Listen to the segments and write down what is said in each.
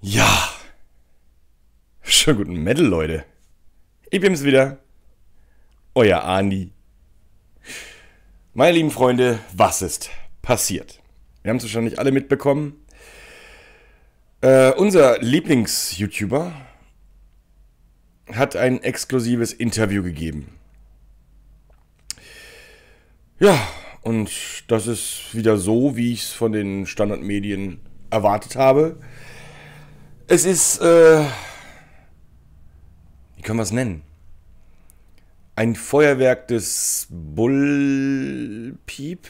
Ja, schönen guten Metal, Leute. Ich bin's wieder, euer Andi. Meine lieben Freunde, was ist passiert? Wir haben es wahrscheinlich alle mitbekommen. Unser Lieblings-YouTuber hat ein exklusives Interview gegeben. Ja, und das ist wieder so, wie ich es von den Standardmedien erwartet habe. Es ist, wie können wir es nennen? Ein Feuerwerk des Bullpiep.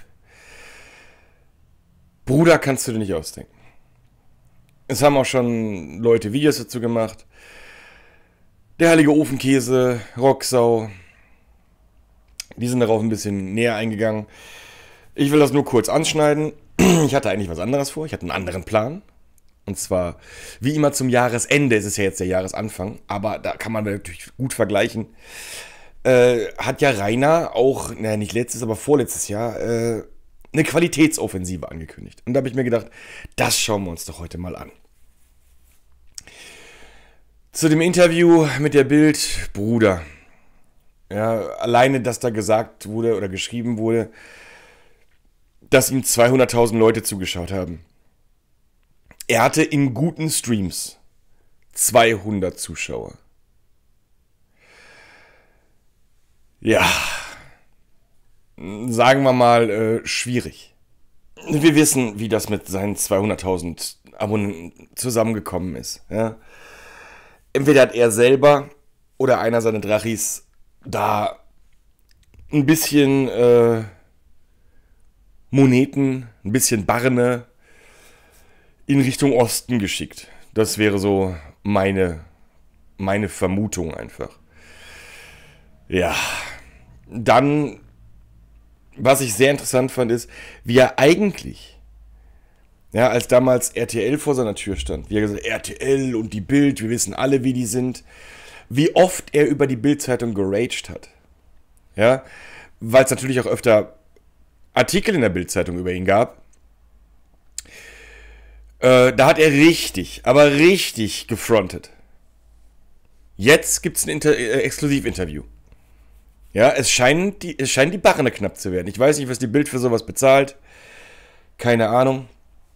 Bruder, kannst du dir nicht ausdenken. Es haben auch schon Leute Videos dazu gemacht. Der heilige Ofenkäse, Rocksau. Die sind darauf ein bisschen näher eingegangen. Ich will das nur kurz anschneiden. Ich hatte eigentlich was anderes vor. Ich hatte einen anderen Plan. Und zwar, wie immer zum Jahresende, es ist ja jetzt der Jahresanfang, aber da kann man natürlich gut vergleichen, hat ja Rainer auch, naja, nicht letztes, aber vorletztes Jahr, eine Qualitätsoffensive angekündigt. Und da habe ich mir gedacht, das schauen wir uns doch heute mal an. Zu dem Interview mit der Bild, Bruder. Ja, alleine, dass da gesagt wurde oder geschrieben wurde, dass ihm 200.000 Leute zugeschaut haben. Er hatte in guten Streams 200 Zuschauer. Ja, sagen wir mal, schwierig. Wir wissen, wie das mit seinen 200.000 Abonnenten zusammengekommen ist. Ja? Entweder hat er selber oder einer seiner Drachis da ein bisschen Moneten, ein bisschen Barne in Richtung Osten geschickt. Das wäre so meine Vermutung einfach. Ja, dann, was ich sehr interessant fand, ist, wie er eigentlich, ja, als damals RTL vor seiner Tür stand, wie er gesagt hat, RTL und die Bild, wir wissen alle, wie die sind, wie oft er über die Bild-Zeitung geraged hat. Ja, weil es natürlich auch öfter Artikel in der Bild-Zeitung über ihn gab. Da hat er richtig, aber richtig gefrontet. Jetzt gibt es ein Exklusivinterview. Ja, es scheint die Barre knapp zu werden. Ich weiß nicht, was die Bild für sowas bezahlt. Keine Ahnung.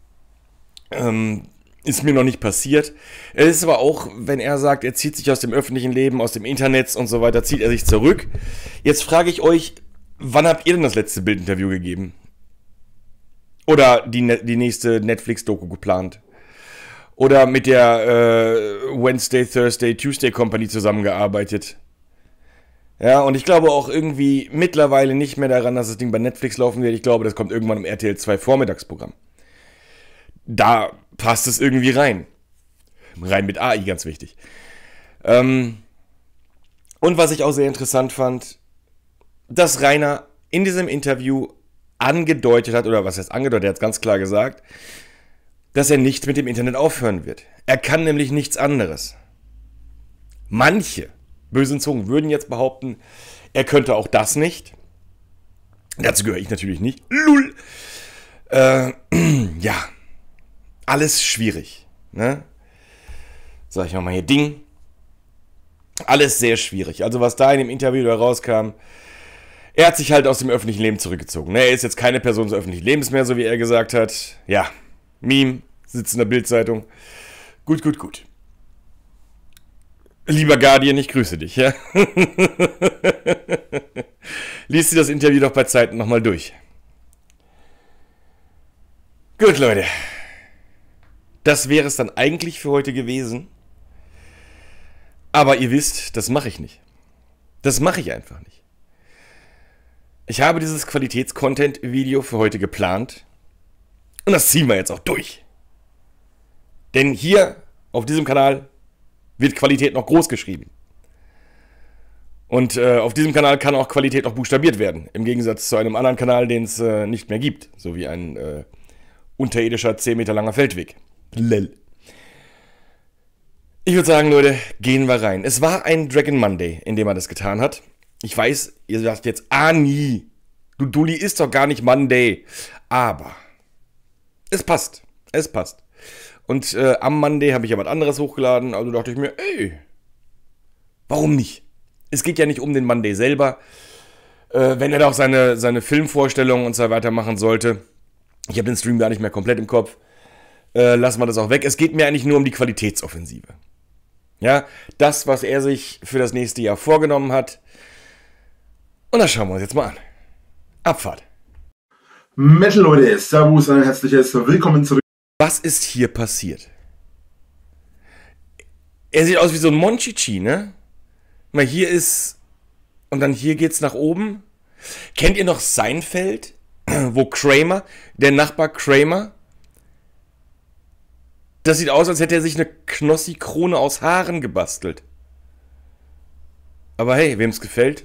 Ist mir noch nicht passiert. Es ist aber auch, wenn er sagt, er zieht sich aus dem öffentlichen Leben, aus dem Internet und so weiter, zieht er sich zurück. Jetzt frage ich euch, wann habt ihr denn das letzte Bildinterview gegeben? Oder die nächste Netflix-Doku geplant? Oder mit der Wednesday, Thursday, Tuesday Company zusammengearbeitet? Ja, und ich glaube auch irgendwie mittlerweile nicht mehr daran, dass das Ding bei Netflix laufen wird. Ich glaube, das kommt irgendwann im RTL 2 Vormittagsprogramm. Da passt es irgendwie rein. Rein mit AI, ganz wichtig. Und was ich auch sehr interessant fand, dass Rainer in diesem Interview angedeutet hat, oder was heißt angedeutet, er hat es ganz klar gesagt, dass er nicht mit dem Internet aufhören wird. Er kann nämlich nichts anderes. Manche bösen Zungen würden jetzt behaupten, er könnte auch das nicht. Dazu gehöre ich natürlich nicht. Lull. Ja, alles schwierig. Ne? Sag ich mal hier Ding. Alles sehr schwierig. Also was da in dem Interview da rauskam, er hat sich halt aus dem öffentlichen Leben zurückgezogen. Er ist jetzt keine Person des öffentlichen Lebens mehr, so wie er gesagt hat. Ja, Meme, sitzt in der Bild-Zeitung. Gut. Lieber Guardian, ich grüße dich, ja? Lies dir das Interview doch bei Zeiten nochmal durch. Gut, Leute. Das wäre es dann eigentlich für heute gewesen. Aber ihr wisst, das mache ich nicht. Das mache ich einfach nicht. Ich habe dieses Qualitäts-Content-Video für heute geplant. Und das ziehen wir jetzt auch durch. Denn hier auf diesem Kanal wird Qualität noch groß geschrieben. Und auf diesem Kanal kann auch Qualität noch buchstabiert werden. Im Gegensatz zu einem anderen Kanal, den es nicht mehr gibt. So wie ein unterirdischer 10 Meter langer Feldweg. Lel. Ich würde sagen, Leute, gehen wir rein. Es war ein Dragon Monday, in dem er das getan hat. Ich weiß, ihr sagt jetzt, nie. Du Dulli ist doch gar nicht Monday. Aber es passt. Und am Monday habe ich ja was anderes hochgeladen. Also dachte ich mir, ey, warum nicht? Es geht ja nicht um den Monday selber. Wenn er doch seine Filmvorstellungen und so weiter machen sollte. Ich habe den Stream gar nicht mehr komplett im Kopf. Lassen wir das auch weg. Es geht mir eigentlich nur um die Qualitätsoffensive. Ja, das, was er sich für das nächste Jahr vorgenommen hat. Und das schauen wir uns jetzt mal an. Abfahrt. Metal Leute, servus, ein herzliches Willkommen zurück. Was ist hier passiert? Er sieht aus wie so ein Monchichi, ne? Mal hier ist... Und dann hier geht's nach oben. Kennt ihr noch Seinfeld? Wo Kramer, der Nachbar Kramer... Das sieht aus, als hätte er sich eine Knossi-Krone aus Haaren gebastelt. Aber hey, wem's gefällt?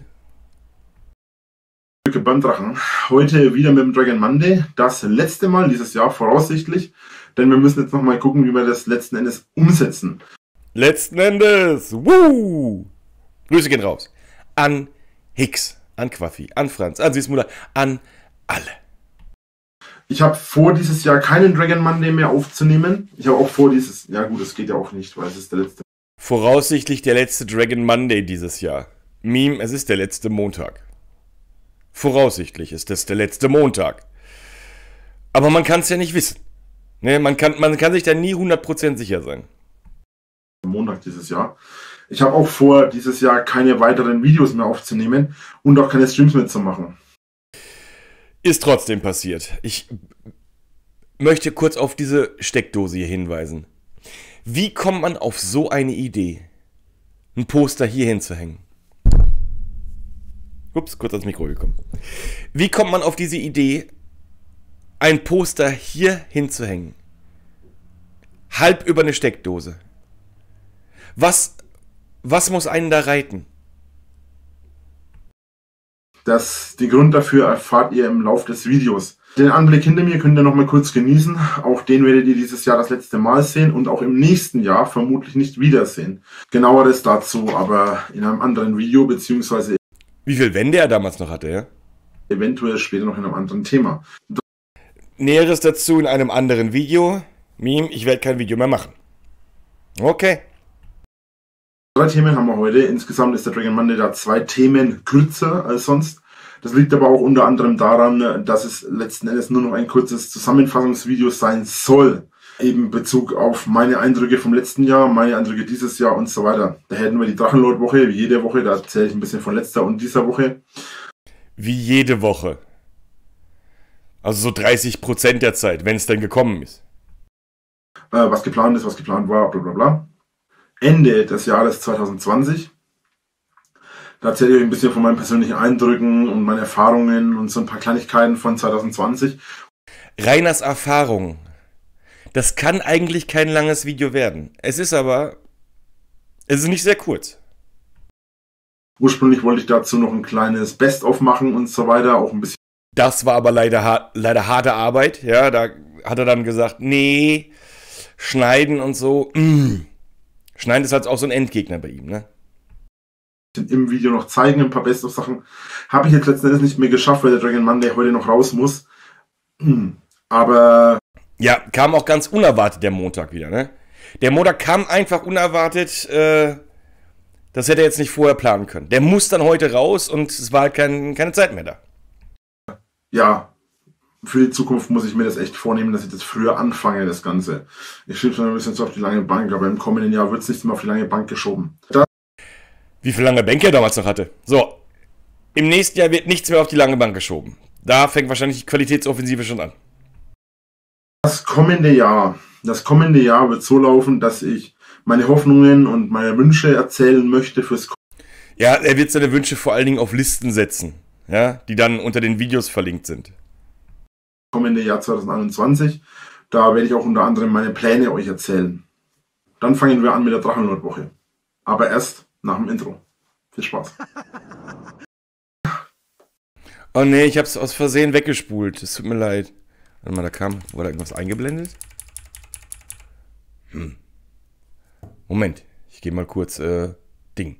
Beim Drachen. Heute wieder mit dem Dragon Monday. Das letzte Mal dieses Jahr voraussichtlich. Denn wir müssen jetzt nochmal gucken, wie wir das letzten Endes umsetzen. Letzten Endes! Woo! Grüße gehen raus. An Hicks, an Quaffi, an Franz, an Süßmutter, an alle. Ich habe vor, dieses Jahr keinen Dragon Monday mehr aufzunehmen. Ich habe auch vor, dieses... Ja gut, das geht ja auch nicht, weil es ist der letzte... Voraussichtlich der letzte Dragon Monday dieses Jahr. Meme, es ist der letzte Montag. Voraussichtlich ist das der letzte Montag. Aber man kann es ja nicht wissen. Ne, man kann sich da nie 100% sicher sein. Montag dieses Jahr. Ich habe auch vor, dieses Jahr keine weiteren Videos mehr aufzunehmen und auch keine Streams mehr zu machen. Ist trotzdem passiert. Ich möchte kurz auf diese Steckdose hier hinweisen. Wie kommt man auf so eine Idee, ein Poster hier hinzuhängen? Ups, kurz ans Mikro gekommen. Wie kommt man auf diese Idee, ein Poster hier hinzuhängen? Halb über eine Steckdose. Was muss einen da reiten? Den Grund dafür erfahrt ihr im Laufe des Videos. Den Anblick hinter mir könnt ihr noch mal kurz genießen. Auch den werdet ihr dieses Jahr das letzte Mal sehen und auch im nächsten Jahr vermutlich nicht wiedersehen. Genaueres dazu aber in einem anderen Video, beziehungsweise Wie viel Wände er damals noch hatte, ja? eventuell später noch in einem anderen Thema. Näheres dazu in einem anderen Video. Meme, ich werde kein Video mehr machen. Okay. 3 Themen haben wir heute. Insgesamt ist der Dragon Monday da 2 Themen kürzer als sonst. Das liegt aber auch unter anderem daran, dass es letzten Endes nur noch ein kurzes Zusammenfassungsvideo sein soll. Eben Bezug auf meine Eindrücke vom letzten Jahr, meine Eindrücke dieses Jahr und so weiter. Da hätten wir die Drachenlord-Woche, wie jede Woche. Da erzähle ich ein bisschen von letzter und dieser Woche. Wie jede Woche. Also so 30% der Zeit, wenn es denn gekommen ist. Was geplant ist, was geplant war, bla bla bla. Ende des Jahres 2020. Da erzähle ich euch ein bisschen von meinen persönlichen Eindrücken und meinen Erfahrungen und so ein paar Kleinigkeiten von 2020. Rainers Erfahrung. Das kann eigentlich kein langes Video werden. Es ist nicht sehr kurz. Ursprünglich wollte ich dazu noch ein kleines Best-of machen und so weiter, auch ein bisschen. Das war aber leider harte Arbeit. Ja, da hat er dann gesagt, nee, schneiden und so. Schneiden ist halt auch so ein Endgegner bei ihm, ne? Im Video noch zeigen, ein paar Best-of-Sachen. Habe ich jetzt letzten Endes nicht mehr geschafft, weil der Dragon Monday heute noch raus muss. Aber... Ja, kam auch ganz unerwartet der Montag wieder, ne? Der Montag kam einfach unerwartet, das hätte er jetzt nicht vorher planen können. Der muss dann heute raus und es war halt keine Zeit mehr da. Ja, für die Zukunft muss ich mir das echt vornehmen, dass ich das früher anfange, das Ganze. Ich schiebe es ein bisschen so auf die lange Bank, aber im kommenden Jahr wird es nicht mehr auf die lange Bank geschoben. Wie viel lange Bänke er damals noch hatte. So, im nächsten Jahr wird nichts mehr auf die lange Bank geschoben. Da fängt wahrscheinlich die Qualitätsoffensive schon an. Das kommende Jahr wird so laufen, dass ich meine Hoffnungen und meine Wünsche erzählen möchte fürs Ja, er wird seine Wünsche vor allen Dingen auf Listen setzen, ja, die dann unter den Videos verlinkt sind. kommende Jahr 2021. Da werde ich auch unter anderem meine Pläne euch erzählen. Dann fangen wir an mit der Drachenlord-Woche. Aber erst nach dem Intro. Viel Spaß. Oh nee, ich hab's aus Versehen weggespult. Es tut mir leid. Warte mal, wurde da irgendwas eingeblendet? Moment, ich gehe mal kurz, Ding.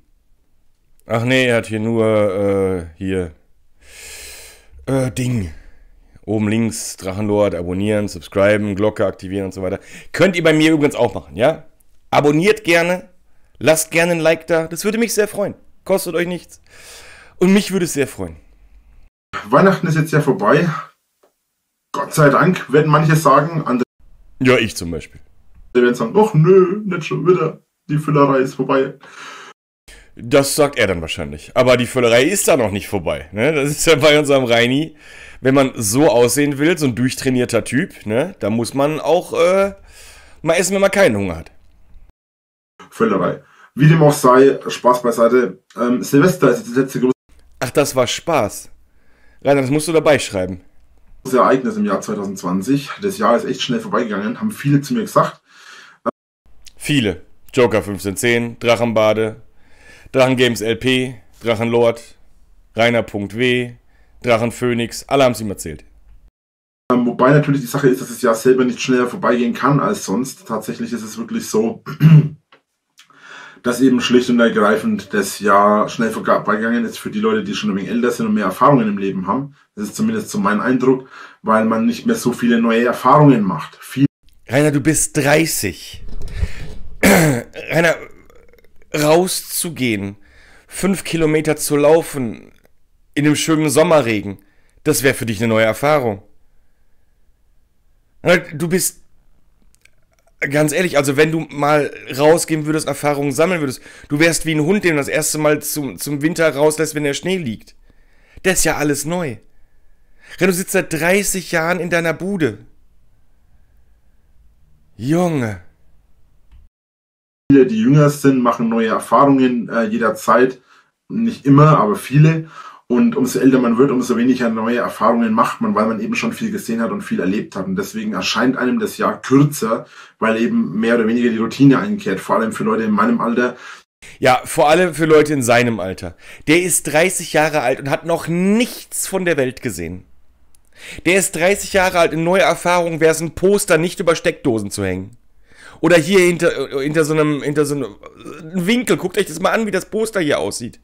Ach nee, er hat hier nur, Ding. Oben links Drachenlord, abonnieren, subscriben, Glocke aktivieren und so weiter. Könnt ihr bei mir übrigens auch machen, ja? Abonniert gerne, lasst gerne ein Like da, das würde mich sehr freuen. Kostet euch nichts. Und mich würde es sehr freuen. Weihnachten ist jetzt ja vorbei. Gott sei Dank, werden manche sagen. Andere Ja, ich zum Beispiel. werden sagen, ach nö, nicht schon wieder. Die Füllerei ist vorbei. Das sagt er dann wahrscheinlich. Aber die Völlerei ist da noch nicht vorbei. Ne? Das ist ja bei unserem Reini. Wenn man so aussehen will, so ein durchtrainierter Typ, ne, da muss man auch mal essen, wenn man keinen Hunger hat. Völlerei. Wie dem auch sei, Spaß beiseite. Silvester ist jetzt das letzte große Ach, das war Spaß. Rainer, das musst du dabei schreiben. Ereignis im Jahr 2020. Das Jahr ist echt schnell vorbeigegangen, haben viele zu mir gesagt. Viele. Joker 1510, Drachenbade, Drachengames LP, Drachenlord, Rainer.w, Drachenphönix, alle haben es ihm erzählt. Wobei natürlich die Sache ist, dass das Jahr selber nicht schneller vorbeigehen kann als sonst. Tatsächlich ist es wirklich so, dass eben schlicht und ergreifend das Jahr schnell vorbeigegangen ist für die Leute, die schon ein wenig älter sind und mehr Erfahrungen im Leben haben. Das ist zumindest so mein Eindruck, weil man nicht mehr so viele neue Erfahrungen macht. Rainer, du bist 30. Rainer, rauszugehen, 5 Kilometer zu laufen, in dem schönen Sommerregen, das wäre für dich eine neue Erfahrung. Du bist, ganz ehrlich, also wenn du mal rausgehen würdest, Erfahrungen sammeln würdest, du wärst wie ein Hund, den das erste Mal zum Winter rauslässt, wenn der Schnee liegt. Das ist ja alles neu. Rainer, du sitzt seit 30 Jahren in deiner Bude. Junge. Viele, die jünger sind, machen neue Erfahrungen jederzeit. Nicht immer, aber viele. Und umso älter man wird, umso weniger neue Erfahrungen macht man, weil man eben schon viel gesehen hat und viel erlebt hat. Und deswegen erscheint einem das Jahr kürzer, weil eben mehr oder weniger die Routine einkehrt. Vor allem für Leute in meinem Alter. Ja, vor allem für Leute in seinem Alter. Der ist 30 Jahre alt und hat noch nichts von der Welt gesehen. Der ist 30 Jahre alt, eine neue Erfahrung wäre es, ein Poster nicht über Steckdosen zu hängen. Oder hier hinter so einem Winkel. Guckt euch das mal an, wie das Poster hier aussieht.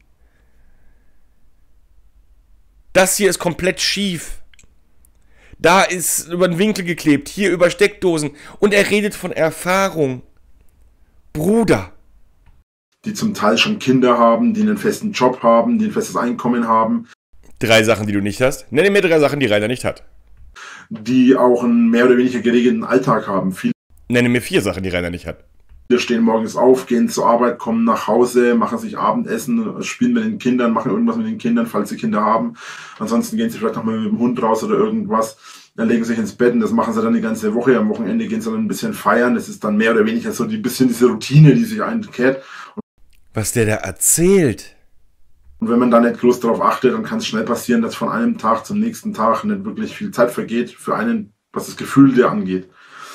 Das hier ist komplett schief. Da ist über den Winkel geklebt, hier über Steckdosen. Und er redet von Erfahrung. Bruder. Die zum Teil schon Kinder haben, die einen festen Job haben, die ein festes Einkommen haben. 3 Sachen, die du nicht hast. Nenne mir 3 Sachen, die Rainer nicht hat. Die auch einen mehr oder weniger geregelten Alltag haben. Viele Nenne mir 4 Sachen, die Rainer nicht hat. stehen morgens auf, gehen zur Arbeit, kommen nach Hause, machen sich Abendessen, spielen mit den Kindern, machen irgendwas mit den Kindern, falls sie Kinder haben. Ansonsten gehen sie vielleicht noch mal mit dem Hund raus oder irgendwas. Dann legen sie sich ins Bett und das machen sie dann die ganze Woche. Am Wochenende gehen sie dann ein bisschen feiern. Das ist dann mehr oder weniger so diese Routine, die sich einkehrt. Was der da erzählt. Und wenn man da nicht groß darauf achtet, dann kann es schnell passieren, dass von einem Tag zum nächsten Tag nicht wirklich viel Zeit vergeht für einen, was das Gefühl der angeht.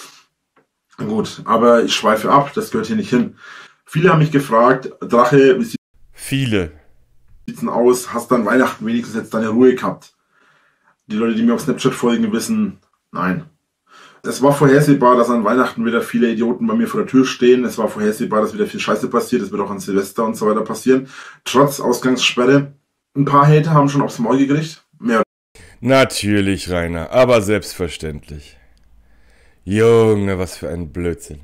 Gut, aber ich schweife ab, das gehört hier nicht hin. Viele haben mich gefragt, Drache, wie sieht's denn aus? Hast du an Weihnachten wenigstens jetzt deine Ruhe gehabt? Die Leute, die mir auf Snapchat folgen, wissen, nein. Es war vorhersehbar, dass an Weihnachten wieder viele Idioten bei mir vor der Tür stehen. Es war vorhersehbar, dass wieder viel Scheiße passiert. Es wird auch an Silvester und so weiter passieren. Trotz Ausgangssperre. Ein paar Hater haben schon aufs Maul gekriegt. Mehr. Natürlich, Rainer, aber selbstverständlich. Junge, was für ein Blödsinn.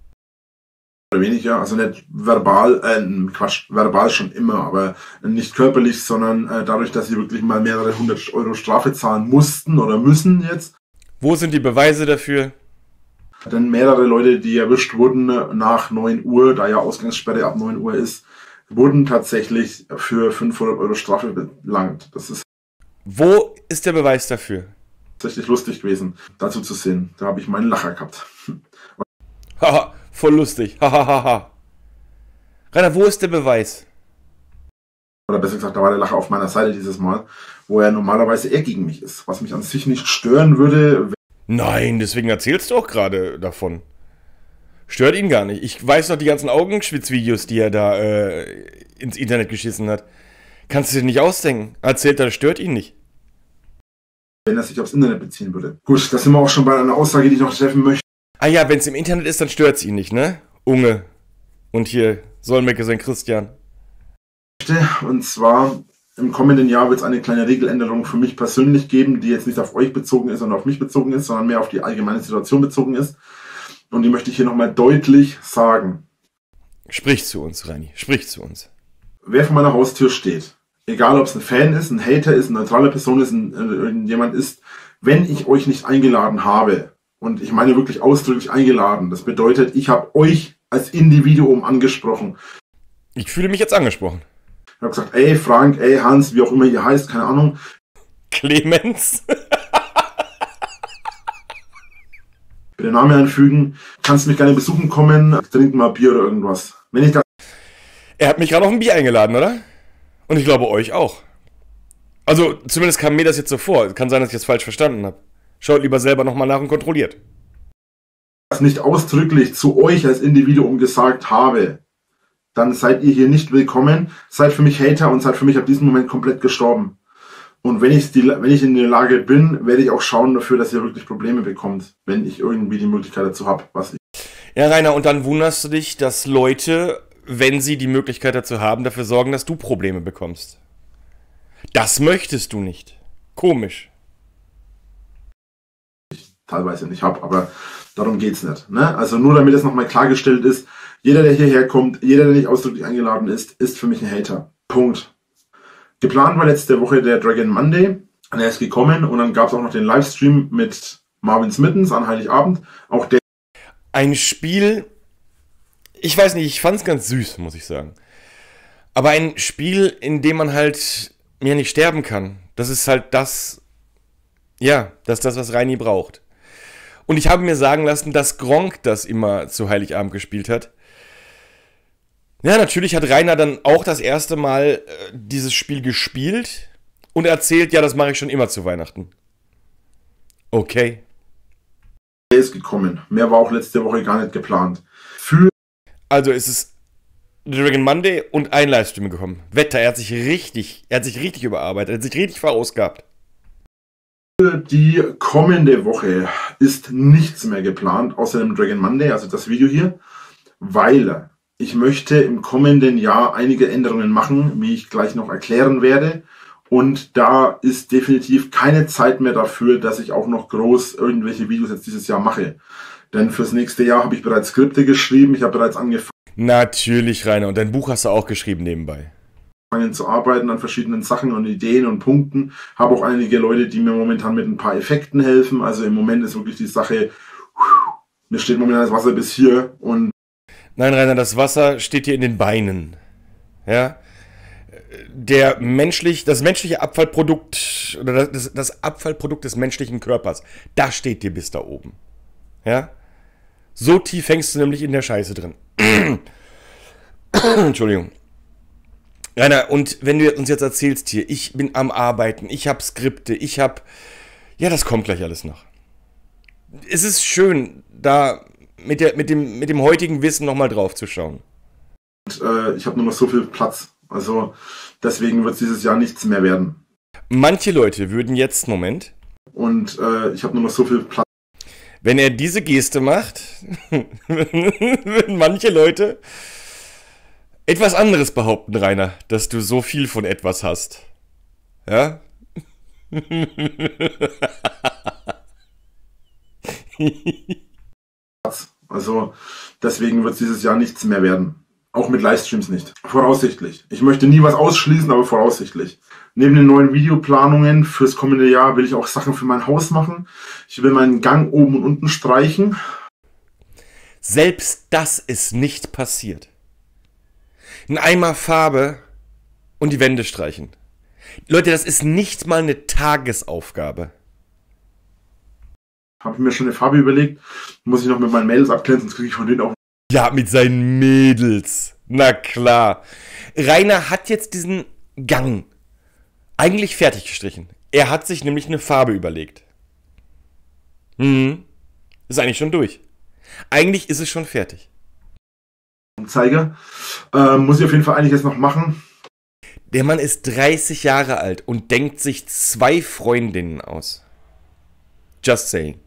Oder weniger, also nicht verbal, verbal schon immer, aber nicht körperlich, sondern dadurch, dass sie wirklich mal mehrere 100 Euro Strafe zahlen mussten oder müssen jetzt. Wo sind die Beweise dafür? Denn mehrere Leute, die erwischt wurden nach 9 Uhr, da ja Ausgangssperre ab 9 Uhr ist, wurden tatsächlich für 500 Euro Strafe belangt. Das ist Wo ist der Beweis dafür? tatsächlich lustig gewesen, dazu zu sehen. Da habe ich meinen Lacher gehabt. Haha, voll lustig. Hahaha. Rainer, wo ist der Beweis? Oder besser gesagt, da war der Lacher auf meiner Seite dieses Mal, wo er normalerweise eher gegen mich ist. Was mich an sich nicht stören würde. Nein, deswegen erzählst du auch gerade davon. Stört ihn gar nicht. Ich weiß noch die ganzen Augenschwitzvideos, die er da ins Internet geschissen hat. Kannst du dir nicht ausdenken. Erzählt er, stört ihn nicht. Wenn er sich aufs Internet beziehen würde. Gut, da sind wir auch schon bei einer Aussage, die ich noch treffen möchte. Ah ja, wenn es im Internet ist, dann stört es ihn nicht, ne? Unge. Und hier, Solmecke sein Christian. Und zwar, im kommenden Jahr wird es eine kleine Regeländerung für mich persönlich geben, die jetzt nicht auf euch bezogen ist und auf mich bezogen ist, sondern mehr auf die allgemeine Situation bezogen ist. Und die möchte ich hier nochmal deutlich sagen. Sprich zu uns, Reini, sprich zu uns. Wer vor meiner Haustür steht, egal ob es ein Fan ist, ein Hater ist, eine neutrale Person ist, irgendjemand ist, wenn ich euch nicht eingeladen habe, und ich meine wirklich ausdrücklich eingeladen, das bedeutet, ich habe euch als Individuum angesprochen. Ich fühle mich jetzt angesprochen. Ich habe gesagt, ey Frank, ey Hans, wie auch immer ihr heißt, keine Ahnung. Clemens. Bitte Namen einfügen, kannst mich gerne besuchen kommen, trinken mal Bier oder irgendwas. Wenn ich das... Er hat mich gerade auf ein Bier eingeladen, oder? Und ich glaube euch auch. Also zumindest kam mir das jetzt so vor. Kann sein, dass ich das falsch verstanden habe. Schaut lieber selber nochmal nach und kontrolliert. Das nicht ausdrücklich zu euch als Individuum gesagt habe, dann seid ihr hier nicht willkommen, seid für mich Hater und seid für mich ab diesem Moment komplett gestorben. Und wenn ich in der Lage bin, werde ich auch schauen dafür, dass ihr wirklich Probleme bekommt, wenn ich irgendwie die Möglichkeit dazu habe, was ich... Ja, Rainer, und dann wunderst du dich, dass Leute, wenn sie die Möglichkeit dazu haben, dafür sorgen, dass du Probleme bekommst. Das möchtest du nicht. Komisch. Ich teilweise nicht habe, aber darum geht's nicht. Ne? Also nur damit es nochmal klargestellt ist, jeder, der hierher kommt, jeder, der nicht ausdrücklich eingeladen ist für mich ein Hater. Punkt. Geplant war letzte Woche der Dragon Monday. Und er ist gekommen und dann gab es auch noch den Livestream mit Marvin Smittens an Heiligabend. Auch der... Ein Spiel, ich weiß nicht, ich fand es ganz süß, muss ich sagen. Aber ein Spiel, in dem man halt mehr nicht sterben kann. Das ist halt das, ja, das ist das, was Reini braucht. Und ich habe mir sagen lassen, dass Gronkh das immer zu Heiligabend gespielt hat. Ja, natürlich hat Rainer dann auch das erste Mal dieses Spiel gespielt und erzählt, ja, das mache ich schon immer zu Weihnachten. Okay. Er ist gekommen. Mehr war auch letzte Woche gar nicht geplant. Also ist es Dragon Monday und ein Livestream gekommen. Wetter, er hat sich richtig überarbeitet, er hat sich richtig verausgabt. Für die kommende Woche ist nichts mehr geplant, außer dem Dragon Monday, also das Video hier, weil ich möchte im kommenden Jahr einige Änderungen machen, wie ich gleich noch erklären werde. Und da ist definitiv keine Zeit mehr dafür, dass ich auch noch groß irgendwelche Videos jetzt dieses Jahr mache. Denn fürs nächste Jahr habe ich bereits Skripte geschrieben, ich habe bereits angefangen. Natürlich, Rainer. Und dein Buch hast du auch geschrieben nebenbei. Zu arbeiten an verschiedenen Sachen und Ideen und Punkten. Habe auch einige Leute, die mir momentan mit ein paar Effekten helfen. Also im Moment ist wirklich die Sache, mir steht momentan das Wasser bis hier und... Nein, Rainer, das Wasser steht dir in den Beinen. Ja? Das menschliche Abfallprodukt, oder das Abfallprodukt des menschlichen Körpers, das steht dir bis da oben. Ja? So tief hängst du nämlich in der Scheiße drin. Entschuldigung. Rainer, und wenn du uns jetzt erzählst hier, ich bin am Arbeiten, ich habe Skripte, ja, das kommt gleich alles noch. Es ist schön, da mit dem heutigen Wissen nochmal drauf zu schauen. Und, ich habe nur noch so viel Platz. Also deswegen wird es dieses Jahr nichts mehr werden. Manche Leute würden jetzt, Moment. Und ich habe nur noch so viel Platz. Wenn er diese Geste macht, würden manche Leute etwas anderes behaupten, Rainer, dass du so viel von etwas hast. Ja? Also deswegen wird es dieses Jahr nichts mehr werden. Auch mit Livestreams nicht. Voraussichtlich. Ich möchte nie was ausschließen, aber voraussichtlich. Neben den neuen Videoplanungen fürs kommende Jahr will ich auch Sachen für mein Haus machen. Ich will meinen Gang oben und unten streichen. Selbst das ist nicht passiert. Ein Eimer Farbe und die Wände streichen. Leute, das ist nicht mal eine Tagesaufgabe. Habe ich mir schon eine Farbe überlegt. Muss ich noch mit meinen Mädels abklären, sonst kriege ich von denen auch... Ja, mit seinen Mädels. Na klar. Rainer hat jetzt diesen Gang eigentlich fertig gestrichen. Er hat sich nämlich eine Farbe überlegt. Ist eigentlich schon durch. Eigentlich ist es schon fertig. Zeiger. Muss ich auf jeden Fall einiges noch machen. Der Mann ist 30 Jahre alt und denkt sich 2 Freundinnen aus. Just saying.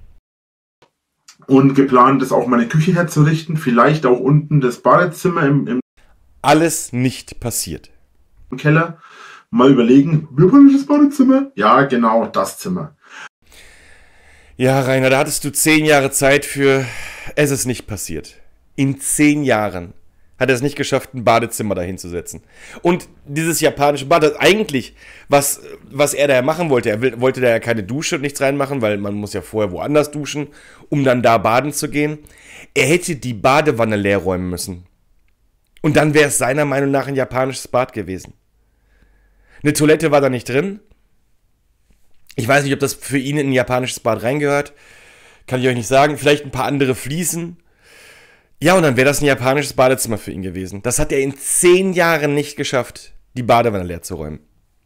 Und geplant ist auch meine Küche herzurichten. Vielleicht auch unten das Badezimmer im Alles nicht passiert. Keller. mal überlegen, japanisches Badezimmer? Ja, genau, das Zimmer. Ja, Rainer, da hattest du 10 Jahre Zeit für. Es ist nicht passiert. In 10 Jahren hat er es nicht geschafft, ein Badezimmer dahin zu setzen. Und dieses japanische Bad, eigentlich, was er da machen wollte, wollte da ja keine Dusche und nichts reinmachen, weil man muss ja vorher woanders duschen, um dann da baden zu gehen. Er hätte die Badewanne leer räumen müssen. Und dann wäre es seiner Meinung nach ein japanisches Bad gewesen. Eine Toilette war da nicht drin. Ich weiß nicht, ob das für ihn in ein japanisches Bad reingehört. Kann ich euch nicht sagen. Vielleicht ein paar andere Fliesen. Ja, und dann wäre das ein japanisches Badezimmer für ihn gewesen. Das hat er in 10 Jahren nicht geschafft, die Badewanne leer zu räumen.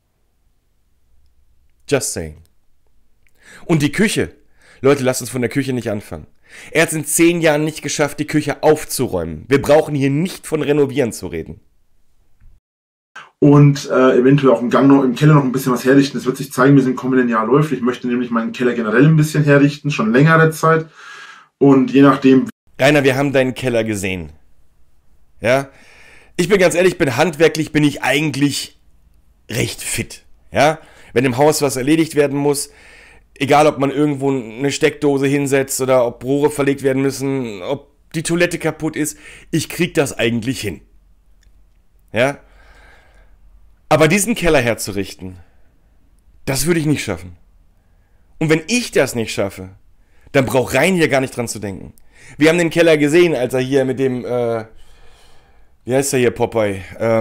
Just saying. Und die Küche. Leute, lasst uns von der Küche nicht anfangen. Er hat es in 10 Jahren nicht geschafft, die Küche aufzuräumen. Wir brauchen hier nicht von Renovieren zu reden. Und eventuell auch im Keller noch ein bisschen was herrichten. Das wird sich zeigen, wie es im kommenden Jahr läuft. Ich möchte nämlich meinen Keller generell ein bisschen herrichten, schon längere Zeit. Und je nachdem... Rainer, wir haben deinen Keller gesehen. Ja? Ich bin ganz ehrlich, handwerklich bin ich eigentlich recht fit. Ja? Wenn im Haus was erledigt werden muss, egal ob man irgendwo eine Steckdose hinsetzt oder ob Rohre verlegt werden müssen, ob die Toilette kaputt ist, ich krieg das eigentlich hin. Ja? Aber diesen Keller herzurichten, das würde ich nicht schaffen. Und wenn ich das nicht schaffe, dann braucht Rein hier gar nicht dran zu denken. Wir haben den Keller gesehen, als er hier mit dem, wie heißt er hier, Popeye?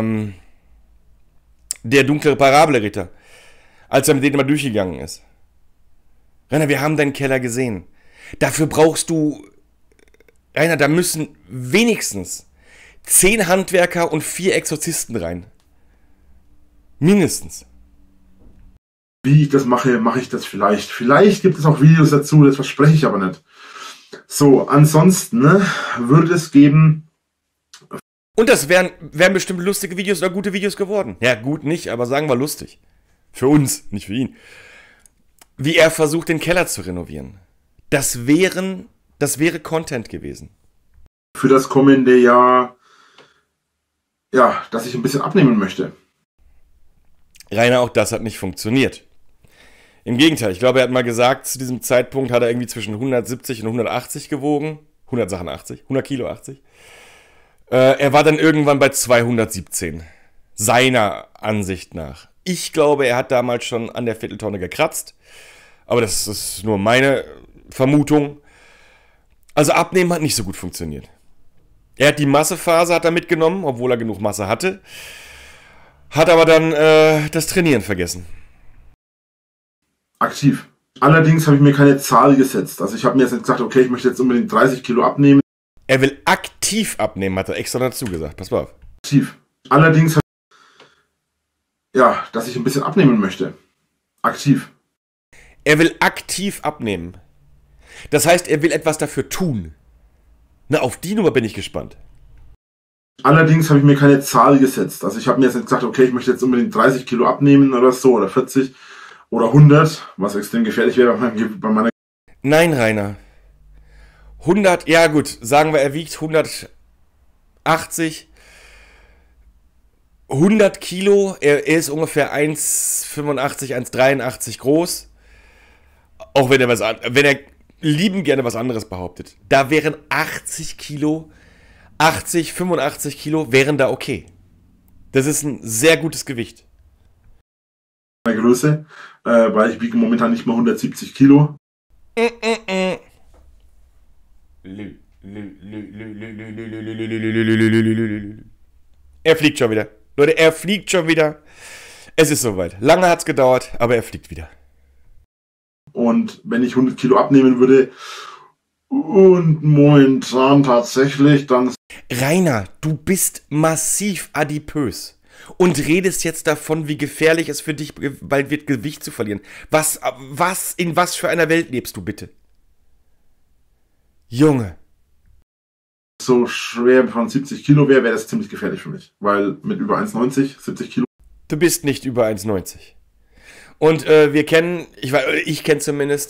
Der dunkle Parabelritter. Als er mit denen mal durchgegangen ist. Rainer, wir haben deinen Keller gesehen. Dafür brauchst du, Rainer, da müssen wenigstens 10 Handwerker und 4 Exorzisten rein. Mindestens. Wie ich das mache, mache ich das vielleicht. Vielleicht gibt es auch Videos dazu, das verspreche ich aber nicht. So, ansonsten würde es geben... Und das wären bestimmt lustige Videos oder gute Videos geworden. Ja, gut nicht, aber sagen wir lustig. Für uns, nicht für ihn. Wie er versucht, den Keller zu renovieren. Das wäre Content gewesen. Für das kommende Jahr, ja, dass ich ein bisschen abnehmen möchte. Rainer, auch das hat nicht funktioniert. Im Gegenteil, ich glaube, er hat mal gesagt, zu diesem Zeitpunkt hat er irgendwie zwischen 170 und 180 gewogen. 100 Sachen 80, 100 Kilo 80. Er war dann irgendwann bei 217. Seiner Ansicht nach. Ich glaube, er hat damals schon an der Vierteltonne gekratzt. Aber das ist nur meine Vermutung. Also Abnehmen hat nicht so gut funktioniert. Er hat die Massephase hat er mitgenommen, obwohl er genug Masse hatte. Hat aber dann das Trainieren vergessen. Aktiv. Allerdings habe ich mir keine Zahl gesetzt. Also ich habe mir jetzt gesagt, okay, ich möchte jetzt unbedingt 30 Kilo abnehmen. Er will aktiv abnehmen, hat er extra dazu gesagt. Pass mal auf. Aktiv. Allerdings, ja, dass ich ein bisschen abnehmen möchte. Aktiv. Er will aktiv abnehmen. Das heißt, er will etwas dafür tun. Na, auf die Nummer bin ich gespannt. Allerdings habe ich mir keine Zahl gesetzt. Also ich habe mir jetzt nicht gesagt, okay, ich möchte jetzt unbedingt 30 Kilo abnehmen oder so, oder 40 oder 100, was extrem gefährlich wäre bei meiner... Nein, Rainer. 100, ja gut, sagen wir, er wiegt 180. 100 Kilo, er ist ungefähr 1,85, 1,83 groß. Auch wenn er liebend gerne was anderes behauptet. Da wären 80 Kilo, 80, 85 Kilo wären da okay. Das ist ein sehr gutes Gewicht. Größe, weil ich wiege momentan nicht mal 170 Kilo. Er fliegt schon wieder. Leute, er fliegt schon wieder. Es ist soweit. Lange hat es gedauert, aber er fliegt wieder. Und wenn ich 100 Kilo abnehmen würde und momentan tatsächlich dann... Rainer, du bist massiv adipös und redest jetzt davon, wie gefährlich es für dich bald wird, Gewicht zu verlieren. In was für einer Welt lebst du bitte? Junge. So schwer von 70 Kilo wäre das ziemlich gefährlich für mich. Weil mit über 1,90, 70 Kilo... Du bist nicht über 1,90. Und wir kennen, ich kenne zumindest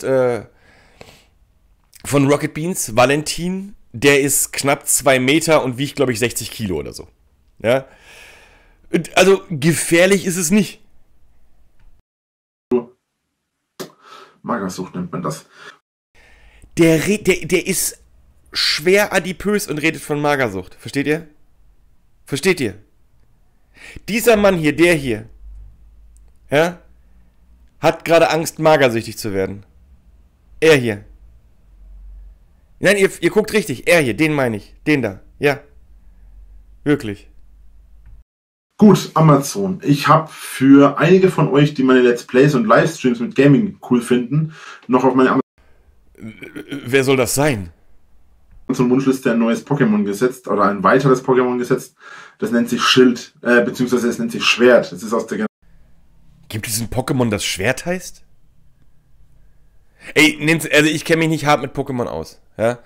von Rocket Beans, Valentin, der ist knapp 2 Meter und wiegt, glaube ich, 60 Kilo oder so. Ja? Also gefährlich ist es nicht. Magersucht nennt man das. Der ist schwer adipös und redet von Magersucht. Versteht ihr? Versteht ihr? Dieser Mann hier, der hier, ja, hat gerade Angst, magersüchtig zu werden. Er hier. Nein, ihr guckt richtig. Er hier, den meine ich. Den da. Ja. Wirklich. Gut, Amazon. Ich habe für einige von euch, die meine Let's Plays und Livestreams mit Gaming cool finden, noch auf meine Wer soll das sein? Amazon-Wunschliste ein neues Pokémon gesetzt oder ein weiteres Pokémon gesetzt. Das nennt sich Schild, beziehungsweise es nennt sich Schwert. Das ist aus der... Gibt es ein Pokémon, das Schwert heißt? Ey, also ich kenne mich nicht hart mit Pokémon aus. Ja?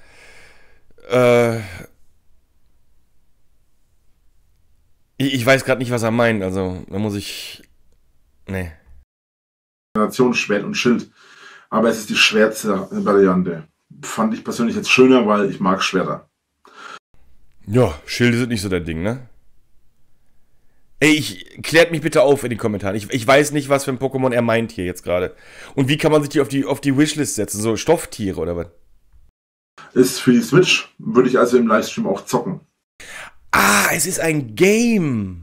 Ich weiß gerade nicht, was er meint. Also, da muss ich... Nee. Generation Schwert und Schild. Aber es ist die Schwert-Variante. Fand ich persönlich jetzt schöner, weil ich mag Schwerter. Ja, Schilde sind nicht so dein Ding, ne? Ey, klärt mich bitte auf in den Kommentaren. Ich weiß nicht, was für ein Pokémon er meint hier jetzt gerade. Und wie kann man sich die auf die Wishlist setzen? So Stofftiere oder was? Ist für die Switch, würde ich also im Livestream auch zocken. Ah, es ist ein Game.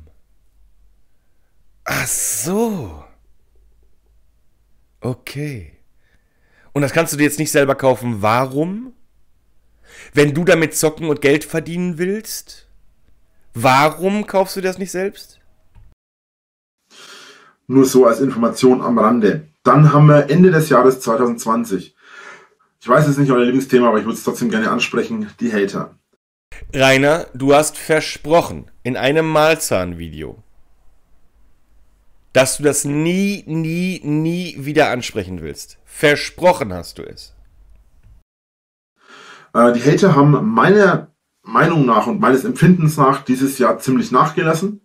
Ach so. Okay. Und das kannst du dir jetzt nicht selber kaufen. Warum? Wenn du damit zocken und Geld verdienen willst? Warum kaufst du das nicht selbst? Nur so als Information am Rande. Dann haben wir Ende des Jahres 2020. Ich weiß, es ist nicht euer Lieblingsthema, aber ich würde es trotzdem gerne ansprechen. Die Hater. Rainer, du hast versprochen in einem Malzahn-Video, dass du das nie wieder ansprechen willst. Versprochen hast du es. Die Hater haben meiner Meinung nach und meines Empfindens nach dieses Jahr ziemlich nachgelassen.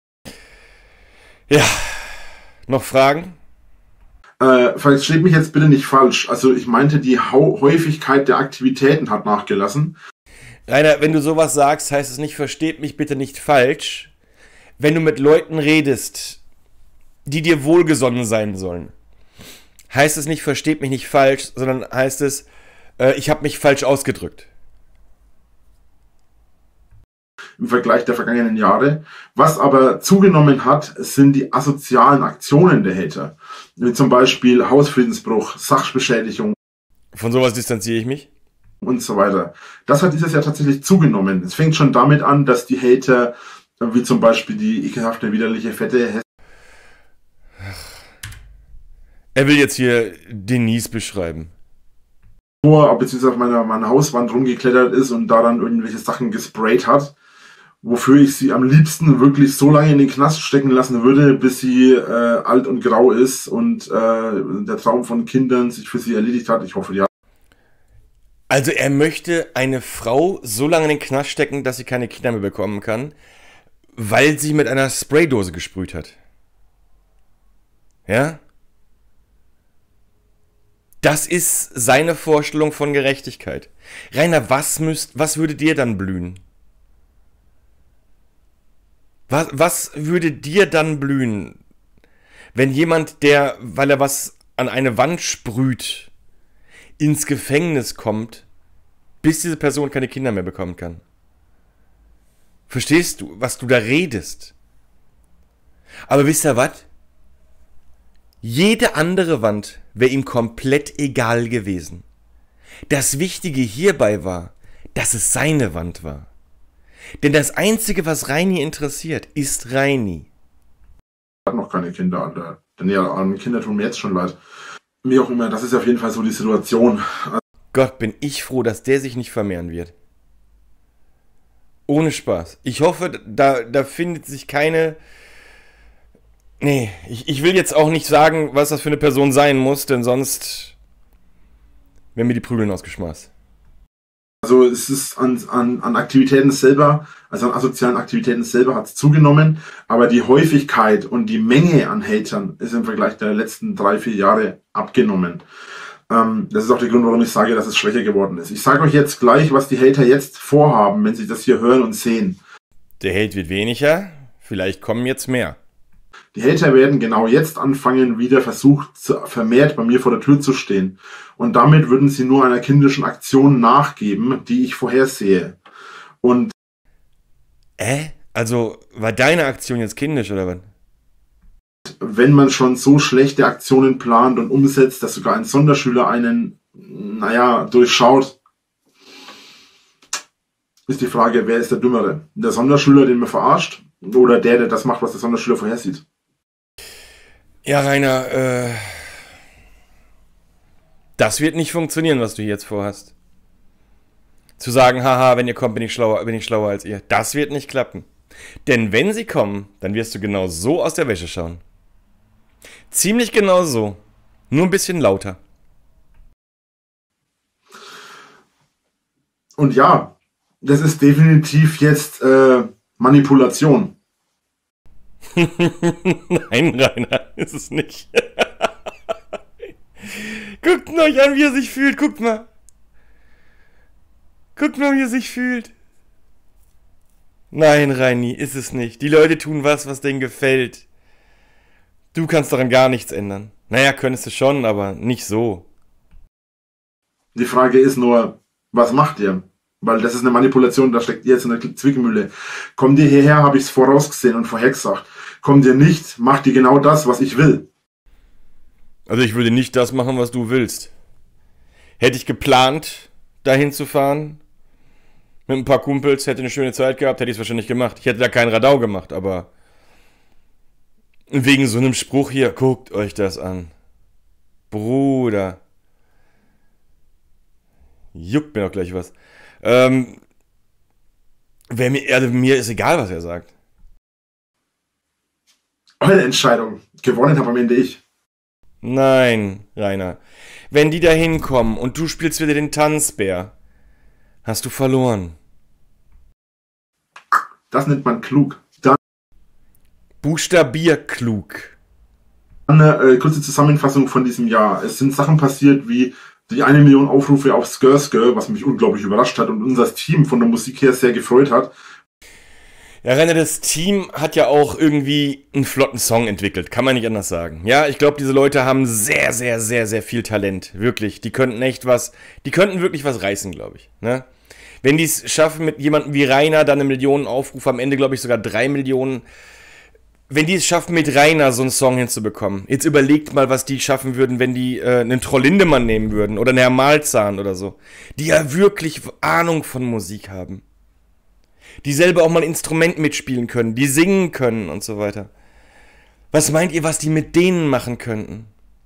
Ja, noch Fragen? Versteht mich jetzt bitte nicht falsch. Also ich meinte, die Häufigkeit der Aktivitäten hat nachgelassen. Rainer, wenn du sowas sagst, heißt es nicht, versteht mich bitte nicht falsch. Wenn du mit Leuten redest, die dir wohlgesonnen sein sollen, heißt es nicht, versteht mich nicht falsch, sondern heißt es, ich habe mich falsch ausgedrückt. Im Vergleich der vergangenen Jahre. Was aber zugenommen hat, sind die asozialen Aktionen der Hater. Wie zum Beispiel Hausfriedensbruch, Sachbeschädigung. Von sowas distanziere ich mich. Und so weiter. Das hat dieses Jahr tatsächlich zugenommen. Es fängt schon damit an, dass die Hater, wie zum Beispiel die ekelhafte, widerliche, fette... Er will jetzt hier Denise beschreiben. Beziehungsweise auf meiner Hauswand rumgeklettert ist und daran irgendwelche Sachen gesprayt hat, wofür ich sie am liebsten wirklich so lange in den Knast stecken lassen würde, bis sie alt und grau ist und der Traum von Kindern sich für sie erledigt hat. Ich hoffe, ja. Also er möchte eine Frau so lange in den Knast stecken, dass sie keine Kinder mehr bekommen kann, weil sie mit einer Spraydose gesprüht hat. Ja? Das ist seine Vorstellung von Gerechtigkeit. Rainer, was würde dir dann blühen? Was würde dir dann blühen, wenn jemand, der, weil er was an eine Wand sprüht, ins Gefängnis kommt, bis diese Person keine Kinder mehr bekommen kann? Verstehst du, was du da redest? Aber wisst ihr was? Jede andere Wand wäre ihm komplett egal gewesen. Das Wichtige hierbei war, dass es seine Wand war. Denn das Einzige, was Reini interessiert, ist Reini. Hat noch keine Kinder, Alter. Denn ja, an Kinder tun mir jetzt schon leid. Wie auch immer, das ist auf jeden Fall so die Situation. Gott, bin ich froh, dass der sich nicht vermehren wird. Ohne Spaß. Ich hoffe, da findet sich keine... Nee, ich will jetzt auch nicht sagen, was das für eine Person sein muss, denn sonst werden mir die Prügeln ausgeschmaßt. Also es ist an Aktivitäten selber, also an asozialen Aktivitäten selber hat es zugenommen, aber die Häufigkeit und die Menge an Hatern ist im Vergleich der letzten 3-4 Jahre abgenommen. Das ist auch der Grund, warum ich sage, dass es schwächer geworden ist. Ich sage euch jetzt gleich, was die Hater jetzt vorhaben, wenn sie das hier hören und sehen. Der Hate wird weniger, vielleicht kommen jetzt mehr. Die Hater werden genau jetzt anfangen, wieder vermehrt bei mir vor der Tür zu stehen. Und damit würden sie nur einer kindischen Aktion nachgeben, die ich vorhersehe. Und Also, war deine Aktion jetzt kindisch, oder was? wenn man schon so schlechte Aktionen plant und umsetzt, dass sogar ein Sonderschüler einen, durchschaut, ist die Frage, wer ist der Dümmere? Der Sonderschüler, den man verarscht, oder der das macht, was der Sonderschüler vorhersieht? Ja, Rainer, das wird nicht funktionieren, was du jetzt vorhast. Zu sagen, haha, wenn ihr kommt, bin ich schlauer als ihr. Das wird nicht klappen. Denn wenn sie kommen, dann wirst du genau so aus der Wäsche schauen. Ziemlich genau so. Nur ein bisschen lauter. Und ja, das ist definitiv jetzt Manipulation. Nein, Rainer, ist es nicht. Guckt euch an, wie er sich fühlt. Guckt mal. Guckt mal, wie er sich fühlt. Nein, Reini, ist es nicht. Die Leute tun was denen gefällt. Du kannst daran gar nichts ändern. Naja, könntest du schon, aber nicht so. Die Frage ist nur, was macht ihr? Weil das ist eine Manipulation, da steckt ihr jetzt in der Zwickmühle. Kommt ihr hierher, habe ich es vorausgesehen und vorhergesagt. Kommt ihr nicht, macht ihr genau das, was ich will. Also ich würde nicht das machen, was du willst. Hätte ich geplant, dahin zu fahren, mit ein paar Kumpels, hätte eine schöne Zeit gehabt, hätte ich es wahrscheinlich gemacht. Ich hätte da keinen Radau gemacht, aber wegen so einem Spruch hier, guckt euch das an. Bruder. Juckt mir doch gleich was. Mir ist egal, was er sagt. Eure Entscheidung. Gewonnen habe am Ende ich. Nein, Rainer. Wenn die da hinkommen und du spielst wieder den Tanzbär, hast du verloren. Das nennt man klug. Buchstabierklug. Eine kurze Zusammenfassung von diesem Jahr. Es sind Sachen passiert wie die 1 Million Aufrufe auf Skr, was mich unglaublich überrascht hat und unser Team von der Musik her sehr gefreut hat. Ja, Rainer, das Team hat ja auch irgendwie einen flotten Song entwickelt, kann man nicht anders sagen. Ja, ich glaube, diese Leute haben sehr, sehr, sehr, sehr viel Talent, wirklich. Die könnten wirklich was reißen, glaube ich. Ne? Wenn die es schaffen, mit jemandem wie Rainer dann 1 Million Aufrufe, am Ende glaube ich sogar 3 Millionen, wenn die es schaffen, mit Rainer so einen Song hinzubekommen, jetzt überlegt mal, was die schaffen würden, wenn die einen Troll Lindemann nehmen würden oder einen Herr Malzahn oder so, die ja wirklich Ahnung von Musik haben. Die selber auch mal ein Instrument mitspielen können, die singen können und so weiter. Was meint ihr, was die mit denen machen könnten?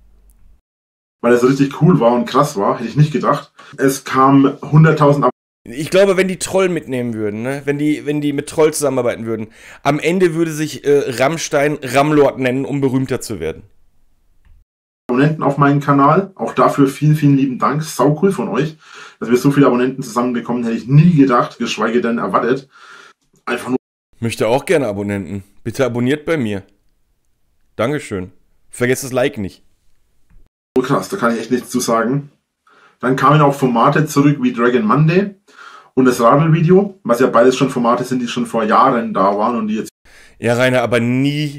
Weil er so richtig cool war und krass war, hätte ich nicht gedacht. Es kam 100.000 Ich glaube, wenn die Troll mitnehmen würden, ne? wenn die mit Troll zusammenarbeiten würden, am Ende würde sich Rammstein Ramlord nennen, um berühmter zu werden. Abonnenten auf meinen Kanal. Auch dafür vielen, vielen lieben Dank. Sau cool von euch, dass wir so viele Abonnenten zusammenbekommen. Hätte ich nie gedacht, geschweige denn erwartet. Einfach nur. Möchte auch gerne Abonnenten. Bitte abonniert bei mir. Dankeschön. Vergesst das Like nicht. So krass, da kann ich echt nichts zu sagen. Dann kamen auch Formate zurück wie Dragon Monday und das Radl-Video, was ja beides schon Formate sind, die schon vor Jahren da waren und die jetzt. Ja, Rainer, aber nie.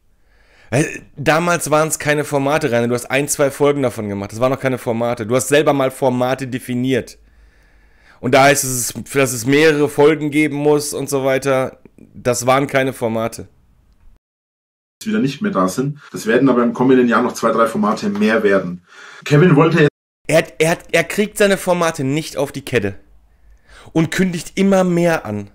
Damals waren es keine Formate, Rainer. Du hast 1, 2 Folgen davon gemacht. Das waren noch keine Formate. Du hast selber mal Formate definiert. Und da heißt es, dass es mehrere Folgen geben muss und so weiter. Das waren keine Formate. Wieder nicht mehr da sind. Das werden aber im kommenden Jahr noch 2, 3 Formate mehr werden. Kevin wollte jetzt. Er kriegt seine Formate nicht auf die Kette. Und kündigt immer mehr an.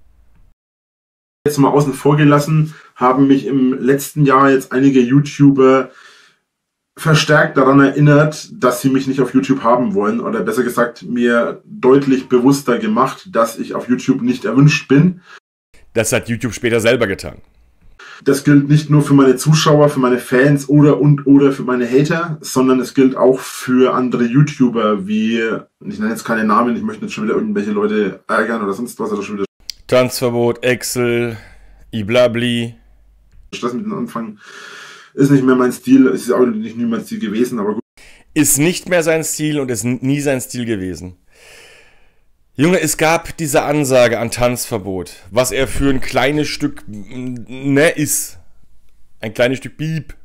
Jetzt mal außen vor gelassen, haben mich im letzten Jahr jetzt einige YouTuber verstärkt daran erinnert, dass sie mich nicht auf YouTube haben wollen oder besser gesagt mir deutlich bewusster gemacht, dass ich auf YouTube nicht erwünscht bin. Das hat YouTube später selber getan. Das gilt nicht nur für meine Zuschauer, für meine Fans oder für meine Hater, sondern es gilt auch für andere YouTuber wie, ich nenne jetzt keine Namen, ich möchte jetzt schon wieder irgendwelche Leute ärgern oder sonst was oder schon wieder Tanzverbot, Excel, Iblabli. Stress mit dem Anfang ist nicht mehr mein Stil, es ist auch nicht nie mein Stil gewesen, aber gut. Ist nicht mehr sein Stil und ist nie sein Stil gewesen. Junge, es gab diese Ansage an Tanzverbot, was er für ein kleines Stück ist. Ein kleines Stück Piep.